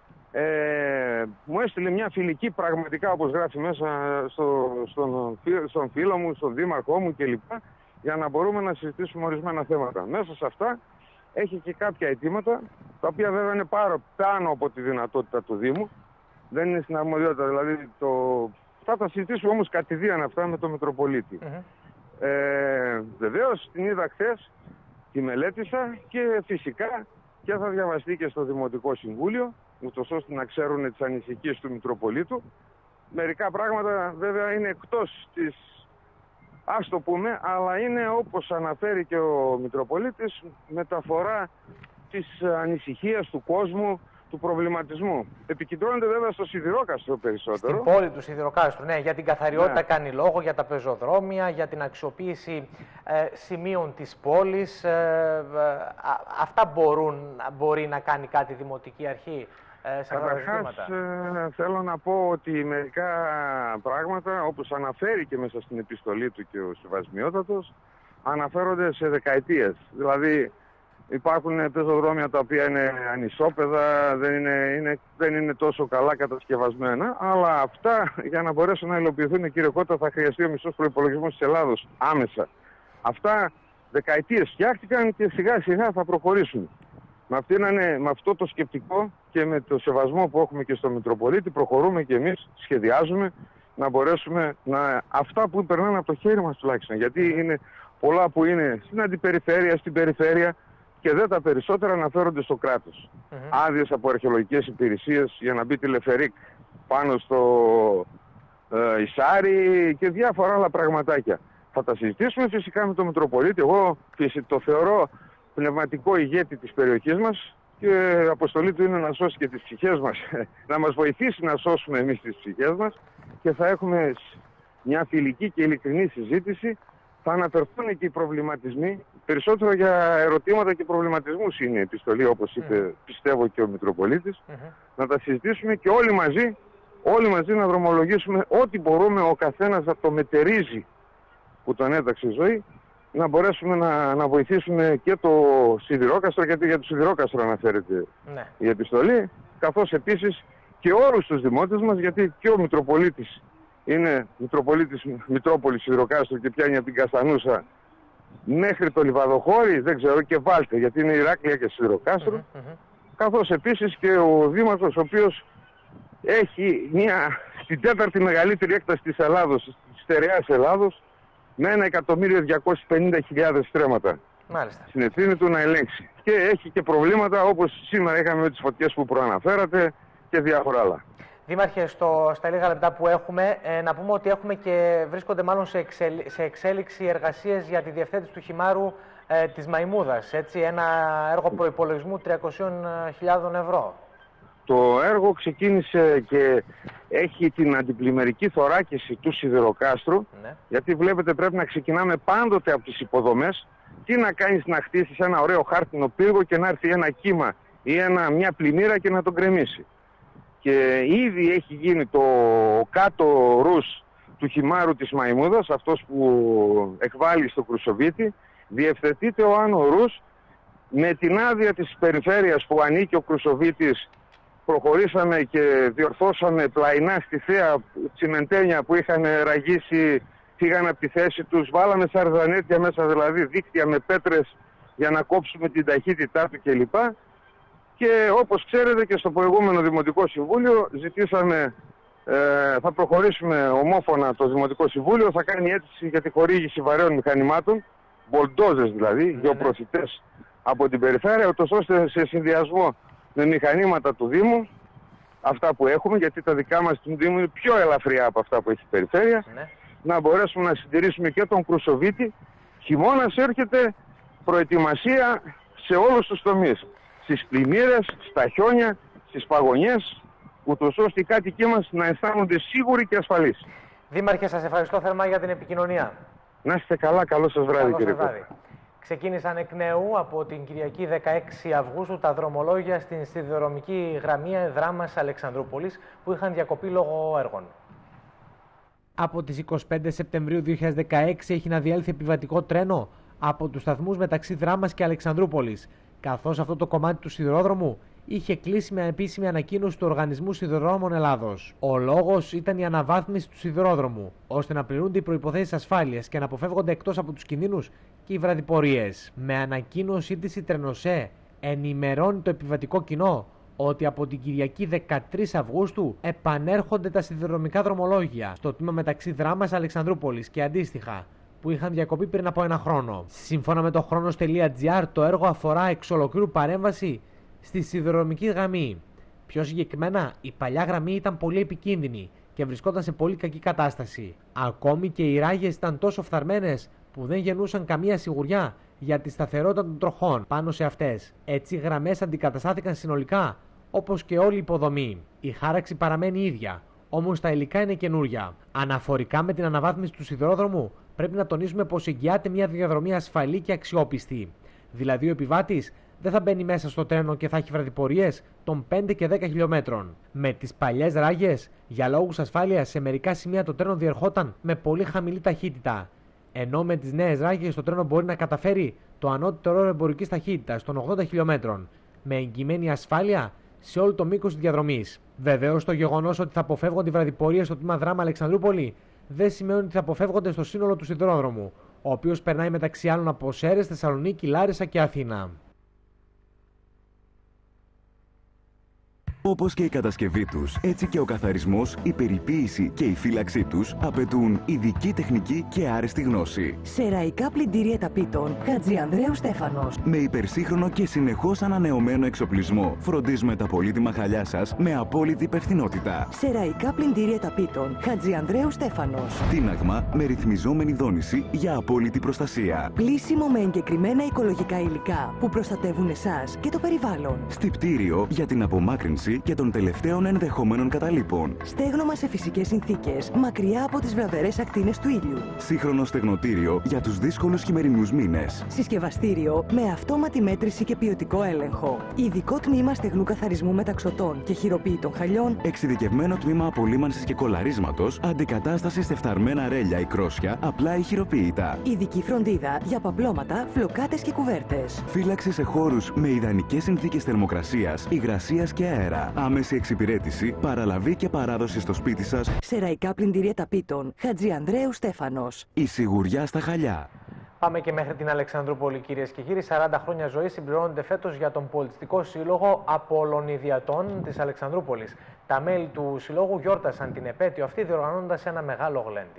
Ε, μου έστειλε μια φιλική, πραγματικά όπως γράφει μέσα στο, στον, στον φίλο μου, στον δήμαρχό μου κλπ, για να μπορούμε να συζητήσουμε ορισμένα θέματα. Μέσα σε αυτά έχει και κάποια αιτήματα, τα οποία βέβαια είναι πάρα πάνω από τη δυνατότητα του Δήμου. Δεν είναι στην αρμοδιότητα, δηλαδή το... θα τα συζητήσουμε όμως κατηδίαν αυτά με τον Μητροπολίτη. Mm-hmm. Ε, βεβαίως την είδα χθες, τη μελέτησα και φυσικά και θα διαβαστεί και στο Δημοτικό Συμβούλιο, ούτως ώστε να ξέρουν τις ανησυχίες του Μητροπολίτου. Μερικά πράγματα βέβαια είναι εκτός της, ας το πούμε, αλλά είναι όπως αναφέρει και ο Μητροπολίτης, μεταφορά της ανησυχίας του κόσμου, του προβληματισμού. Επικεντρώνεται βέβαια στο Σιδηρόκαστρο περισσότερο. Στην πόλη του Σιδηροκάστρου, ναι. Για την καθαριότητα ναι. κάνει λόγο, για τα πεζοδρόμια, για την αξιοποίηση ε, σημείων της πόλης. Ε, ε, α, αυτά μπορούν, μπορεί να κάνει κάτι δημοτική αρχή ε, σε αυτά τα ζητήματα? Ε, θέλω να πω ότι μερικά πράγματα, όπως αναφέρει και μέσα στην επιστολή του και ο Σεβασμιότατος, αναφέρονται σε δεκαετίες. Δηλαδή, υπάρχουν πεζοδρόμια τα οποία είναι ανισόπεδα, δεν είναι, είναι, δεν είναι τόσο καλά κατασκευασμένα, αλλά αυτά για να μπορέσουν να υλοποιηθούν, κύριε Κώτα, θα χρειαστεί ο μισός προϋπολογισμός της Ελλάδος άμεσα. Αυτά δεκαετίες φτιάχτηκαν και σιγά σιγά θα προχωρήσουν. Με, αυτή είναι, με αυτό το σκεπτικό και με το σεβασμό που έχουμε και στο Μητροπολίτη, προχωρούμε και εμείς, σχεδιάζουμε να μπορέσουμε να... αυτά που περνάνε από το χέρι μας τουλάχιστον. Γιατί είναι πολλά που είναι στην αντιπεριφέρεια, στην περιφέρεια, και δεν τα περισσότερα αναφέρονται στο κράτος. Mm-hmm. Άδειες από αρχαιολογικές υπηρεσίες για να μπει τηλεφερίκ πάνω στο ε, Ισάρι και διάφορα άλλα πραγματάκια. Θα τα συζητήσουμε φυσικά με τον Μητροπολίτη. Εγώ το θεωρώ πνευματικό ηγέτη της περιοχής μας και η αποστολή του είναι να σώσει και τις ψυχές μας, να μας βοηθήσει να σώσουμε εμείς τις ψυχές μας και θα έχουμε μια φιλική και ειλικρινή συζήτηση. Θα αναφερθούν και οι προβληματισμοί, περισσότερο για ερωτήματα και προβληματισμούς είναι η επιστολή, όπως είπε, mm. πιστεύω, και ο Μητροπολίτης. Mm-hmm. Να τα συζητήσουμε και όλοι μαζί, όλοι μαζί να δρομολογήσουμε ό,τι μπορούμε ο καθένας να το μετερίζει που τον έταξε η ζωή, να μπορέσουμε να, να βοηθήσουμε και το Σιδηρόκαστρο, γιατί για το Σιδηρόκαστρο αναφέρεται mm. η επιστολή, καθώς επίσης και όλους τους δημότες μας, γιατί και ο Μητροπολίτης είναι Μητροπολίτης Μητρόπολης Σιδηροκάστρου και πιάνει από την Καστανούσα μέχρι το Λιβαδοχώρι, δεν ξέρω, και βάλτε, γιατί είναι Ηράκλεια και Σιδηροκάστρο. Mm-hmm, mm-hmm. Καθώς επίσης και ο Δήμαρχος, ο οποίος έχει μια, στην τέταρτη μεγαλύτερη έκταση της Ελλάδος, της στερεάς Ελλάδος, με ένα εκατομμύριο διακόσιες πενήντα χιλιάδες στρέμματα. Μάλιστα. Στην ευθύνη του να ελέγξει. Και έχει και προβλήματα όπως σήμερα είχαμε με τις φωτιές που προαναφέρατε και διάφορα άλλα. Δήμαρχε, στο, στα λίγα λεπτά που έχουμε, ε, να πούμε ότι έχουμε και βρίσκονται μάλλον σε, εξελ, σε εξέλιξη εργασίες για τη διευθέτηση του χυμάρου ε, της Μαϊμούδας. Έτσι, ένα έργο προϋπολογισμού τριακόσιες χιλιάδες ευρώ. Το έργο ξεκίνησε και έχει την αντιπλημμυρική θωράκιση του σιδηροκάστρου, ναι. γιατί βλέπετε πρέπει να ξεκινάμε πάντοτε από τις υποδομές. Τι να κάνεις να χτίσεις ένα ωραίο χάρτινο πύργο και να έρθει ένα κύμα ή ένα, μια πλημμύρα και να τον κρεμίσει. Και ήδη έχει γίνει το κάτω ρους του χυμάρου της Μαϊμούδας, αυτός που εκβάλλει στο Κρουσοβίτη, διευθετείται ο άνω ρους. Με την άδεια της περιφέρειας που ανήκει ο Κρουσοβίτης, προχωρήσαμε και διορθώσαμε πλαϊνά στη θέα τσιμεντένια που είχαν ραγίσει, φύγανε από τη θέση τους, βάλαμε σαρδανέτια μέσα, δηλαδή δίκτυα με πέτρες για να κόψουμε την ταχύτητά του κλπ. Και όπως ξέρετε και στο προηγούμενο Δημοτικό Συμβούλιο ζητήσαμε, ε, θα προχωρήσουμε ομόφωνα το Δημοτικό Συμβούλιο, θα κάνει αίτηση για τη χορήγηση βαρέων μηχανημάτων, μπολντόζες δηλαδή, ναι, γεωπροθητές από την περιφέρεια, ώστε σε συνδυασμό με μηχανήματα του Δήμου, αυτά που έχουμε, γιατί τα δικά μας του Δήμου είναι πιο ελαφριά από αυτά που έχει η περιφέρεια, ναι, να μπορέσουμε να συντηρήσουμε και τον Κρουσοβίτη. Χειμώνας έρχεται, προετοιμασία σε όλους τους τομείς. Στις πλημμύρες, στα χιόνια, στις παγωνιές, ούτως ώστε οι κάτοικοι μας να αισθάνονται σίγουροι και ασφαλείς. Δήμαρχε, σας ευχαριστώ θερμά για την επικοινωνία. Να είστε καλά, καλό σας βράδυ, καλό κύριε σας βράδυ. Ξεκίνησαν εκ νέου από την Κυριακή δεκαέξι Αυγούστου τα δρομολόγια στην σιδηροδρομική γραμμή Δράμας Αλεξανδρούπολης που είχαν διακοπεί λόγω έργων. Από τις είκοσι πέντε Σεπτεμβρίου δύο χιλιάδες δεκαέξι έχει να διέλθει επιβατικό τρένο από τους σταθμούς μεταξύ Δράμας και Αλεξανδρούπολης, καθώς αυτό το κομμάτι του σιδηρόδρομου είχε κλείσει με επίσημη ανακοίνωση του Οργανισμού Σιδηροδρόμων Ελλάδος. Ο λόγος ήταν η αναβάθμιση του σιδηρόδρομου, ώστε να πληρούνται οι προϋποθέσεις ασφάλειας και να αποφεύγονται εκτός από τους κινδύνους και οι βραδιπορίες. Με ανακοίνωσή της η Τρενοσέ ενημερώνει το επιβατικό κοινό ότι από την Κυριακή δεκατρείς Αυγούστου επανέρχονται τα σιδηροδρομικά δρομολόγια στο τμήμα μεταξύ Δράμας Αλεξανδρούπολης και αντίστοιχα, που είχαν διακοπεί πριν από ένα χρόνο. Σύμφωνα με το χρόνος τελεία τζι άρ, το έργο αφορά εξ ολοκλήρου παρέμβαση στη σιδηροδρομική γραμμή. Πιο συγκεκριμένα, η παλιά γραμμή ήταν πολύ επικίνδυνη και βρισκόταν σε πολύ κακή κατάσταση. Ακόμη και οι ράγες ήταν τόσο φθαρμένες που δεν γεννούσαν καμία σιγουριά για τη σταθερότητα των τροχών πάνω σε αυτές. Έτσι, οι γραμμές αντικαταστάθηκαν συνολικά, όπως και όλη η υποδομή. Η χάραξη παραμένει ίδια, όμως τα υλικά είναι καινούρια. Αναφορικά με την αναβάθμιση του σιδηρόδρομου, πρέπει να τονίσουμε πως εγγυάται μια διαδρομή ασφαλή και αξιόπιστη. Δηλαδή, ο επιβάτης δεν θα μπαίνει μέσα στο τρένο και θα έχει βραδιπορίες των πέντε και δέκα χιλιόμετρων. Με τις παλιές ράγες, για λόγους ασφάλειας, σε μερικά σημεία το τρένο διερχόταν με πολύ χαμηλή ταχύτητα. Ενώ με τις νέες ράγες το τρένο μπορεί να καταφέρει το ανώτερο όριο εμπορικής ταχύτητας των ογδόντα χιλιόμετρων, με εγγυημένη ασφάλεια σε όλο το μήκος της διαδρομής. Βεβαίως, το γεγονός ότι θα αποφεύγονται οι βραδιπορίες στο τμήμα Δράμα Αλεξανδρούπολη δεν σημαίνει ότι θα αποφεύγονται στο σύνολο του σιδηρόδρομου, ο οποίος περνάει μεταξύ άλλων από Σέρρες, Θεσσαλονίκη, Λάρισα και Αθήνα. Όπως και η κατασκευή τους, έτσι και ο καθαρισμός, η περιποίηση και η φύλαξή τους απαιτούν ειδική τεχνική και άρεστη γνώση. Σεραϊκά πλυντήρια ταπίτων Χατζιανδρέου Στέφανος. Με υπερσύγχρονο και συνεχώς ανανεωμένο εξοπλισμό, φροντίζουμε τα πολύτιμα χαλιά σας με απόλυτη υπευθυνότητα. Σεραϊκά πλυντήρια ταπίτων Χατζιανδρέου Στέφανος. Τίναγμα με ρυθμιζόμενη δόνηση για απόλυτη προστασία. Πλύσιμο με εγκεκριμένα οικολογικά υλικά που προστατεύουν εσάς και το περιβάλλον. Στυπτήριο για την απομάκρυνση και των τελευταίων ενδεχομένων καταλήπων. Στέγνομα σε φυσικές συνθήκες, μακριά από τις βραδερές ακτίνες του ήλιου. Σύγχρονο στεγνοτήριο για τους δύσκολους χειμερινούς μήνες. Συσκευαστήριο με αυτόματη μέτρηση και ποιοτικό έλεγχο. Ειδικό τμήμα στεγνού καθαρισμού μεταξωτών και χειροποίητων χαλιών. Εξειδικευμένο τμήμα απολύμανσης και κολαρίσματος, αντικατάσταση σε φθαρμένα ρέλια ή κρόσια, απλά ή χειροποίητα. Ειδική φροντίδα για παπλώματα, φλοκάτες και κουβέρτες. Φύλαξη σε χώρους με ιδανικές συνθήκες θερμοκρασίας, υγρασίας και αέρα. Άμεση εξυπηρέτηση, παραλαβή και παράδοση στο σπίτι σας. Σεραϊκά πλυντήρια ταπίτων Χατζιανδρέου Στέφανος. Η σιγουριά στα χαλιά. Πάμε και μέχρι την Αλεξανδρούπολη, κυρίες και κύριοι. σαράντα χρόνια ζωής συμπληρώνονται φέτος για τον Πολιτιστικό Σύλλογο Απολωνιδιατών της Αλεξανδρούπολης. Τα μέλη του συλλόγου γιόρτασαν την επέτειο αυτή διοργανώνοντας ένα μεγάλο γλέντι.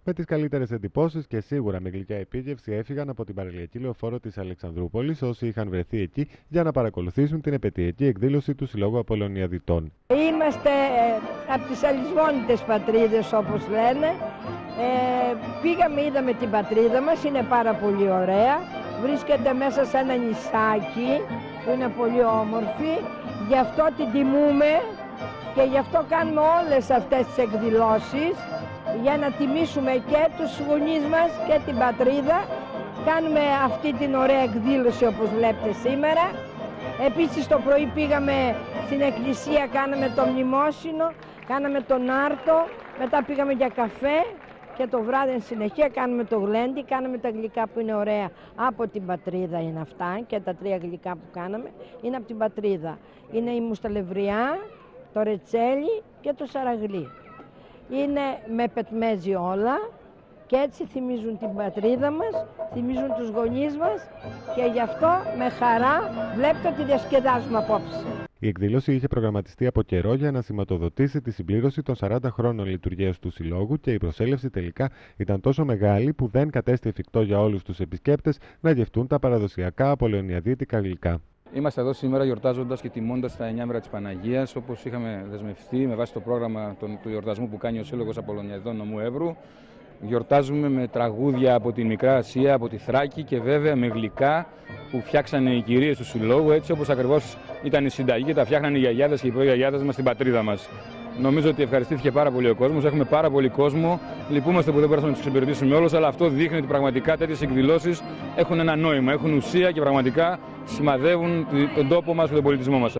Με τις καλύτερες εντυπώσεις και σίγουρα με γλυκιά επίγευση έφυγαν από την παραλιακή λεωφόρο της Αλεξανδρούπολης όσοι είχαν βρεθεί εκεί για να παρακολουθήσουν την επετειακή εκδήλωση του Συλλόγου Απολωνιαδιτών. Είμαστε ε, από τις αλυσμόνητες πατρίδες, όπως λένε. Ε, πήγαμε, είδαμε την πατρίδα μας, είναι πάρα πολύ ωραία. Βρίσκεται μέσα σε ένα νησάκι που είναι πολύ όμορφη. Γι' αυτό την τιμούμε και γι' αυτό κάνουμε όλες αυτές τις εκδηλώσεις για να τιμήσουμε και τους γονείς μας και την πατρίδα. Κάνουμε αυτή την ωραία εκδήλωση όπως βλέπετε σήμερα. Επίσης το πρωί πήγαμε στην εκκλησία, κάναμε το μνημόσυνο, κάναμε τον άρτο, μετά πήγαμε για καφέ και το βράδυ εν συνεχεία κάνουμε το γλέντι, κάναμε τα γλυκά που είναι ωραία από την πατρίδα είναι αυτά και τα τρία γλυκά που κάναμε είναι από την πατρίδα. Είναι η μουσταλευριά, το ρετσέλι και το σαραγλί. Είναι με πετμέζι όλα και έτσι θυμίζουν την πατρίδα μας, θυμίζουν τους γονείς μας και γι' αυτό με χαρά βλέπετε ότι διασκεδάζουμε απόψε. Η εκδήλωση είχε προγραμματιστεί από καιρό για να σηματοδοτήσει τη συμπλήρωση των σαράντα χρόνων λειτουργίας του Συλλόγου και η προσέλευση τελικά ήταν τόσο μεγάλη που δεν κατέστη εφικτό για όλους τους επισκέπτες να γευτούν τα παραδοσιακά απολεωνιαδίτικα γλυκά. Είμαστε εδώ σήμερα γιορτάζοντας και τιμώντας τα εννιά μέρα της Παναγίας, όπως είχαμε δεσμευτεί με βάση το πρόγραμμα του γιορτασμού που κάνει ο Σύλλογος Απολωνιαδιτών Νομού Εύρου. Γιορτάζουμε με τραγούδια από τη Μικρά Ασία, από τη Θράκη και βέβαια με γλυκά που φτιάξανε οι κυρίες του Συλλόγου, έτσι όπως ακριβώς ήταν η συνταγή και τα φτιάχνανε οι γιαγιάδες και οι προγιαγιάδες μας στην πατρίδα μας. Νομίζω ότι ευχαριστήθηκε πάρα πολύ ο κόσμος. Έχουμε πάρα πολύ κόσμο. Λυπούμαστε που δεν μπορέσαμε να τους εξυπηρετήσουμε όλους, αλλά αυτό δείχνει ότι πραγματικά τέτοιες εκδηλώσεις έχουν ένα νόημα, έχουν ουσία και πραγματικά σημαδεύουν τον τόπο μας και τον πολιτισμό μας.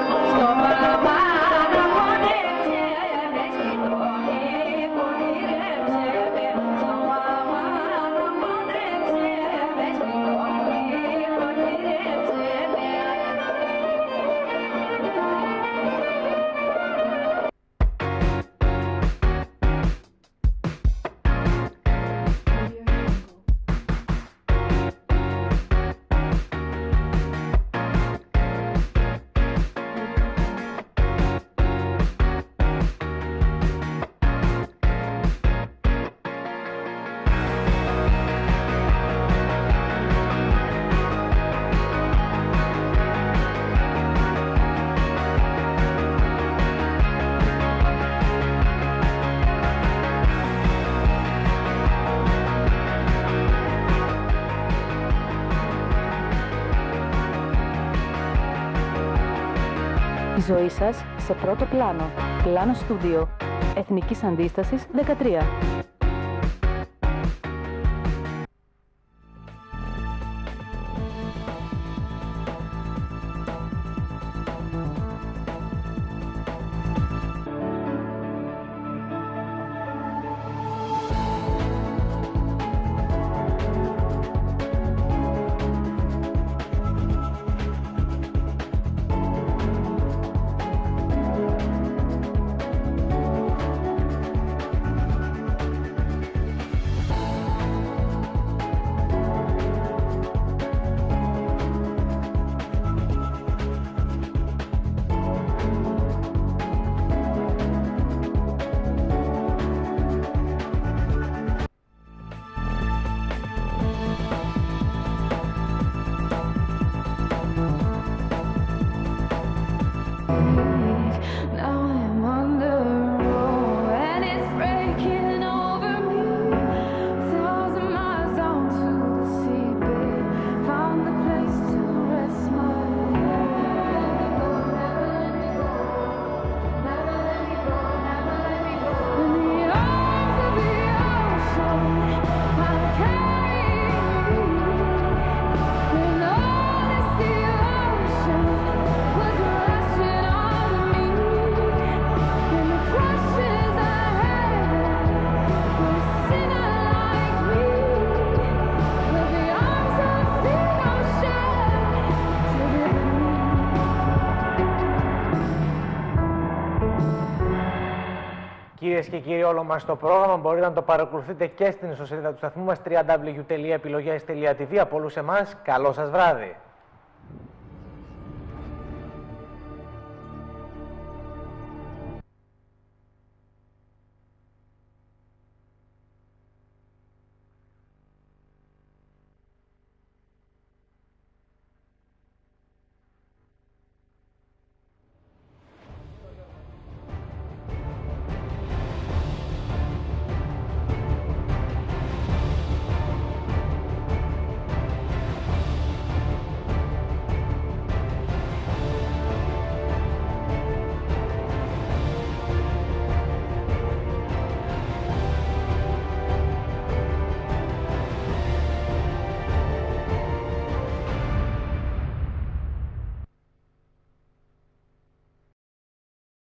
Η ζωή σας σε πρώτο πλάνο. Πλάνο Στούντιο. Εθνικής Αντίστασης δεκατρία. Κυρίες και κύριοι, όλο μας το πρόγραμμα μπορείτε να το παρακολουθείτε και στην ιστοσελίδα του σταθμού μας double-u double-u double-u τελεία επιλογές τελεία τι βι. Από όλους εμάς, καλό σας βράδυ.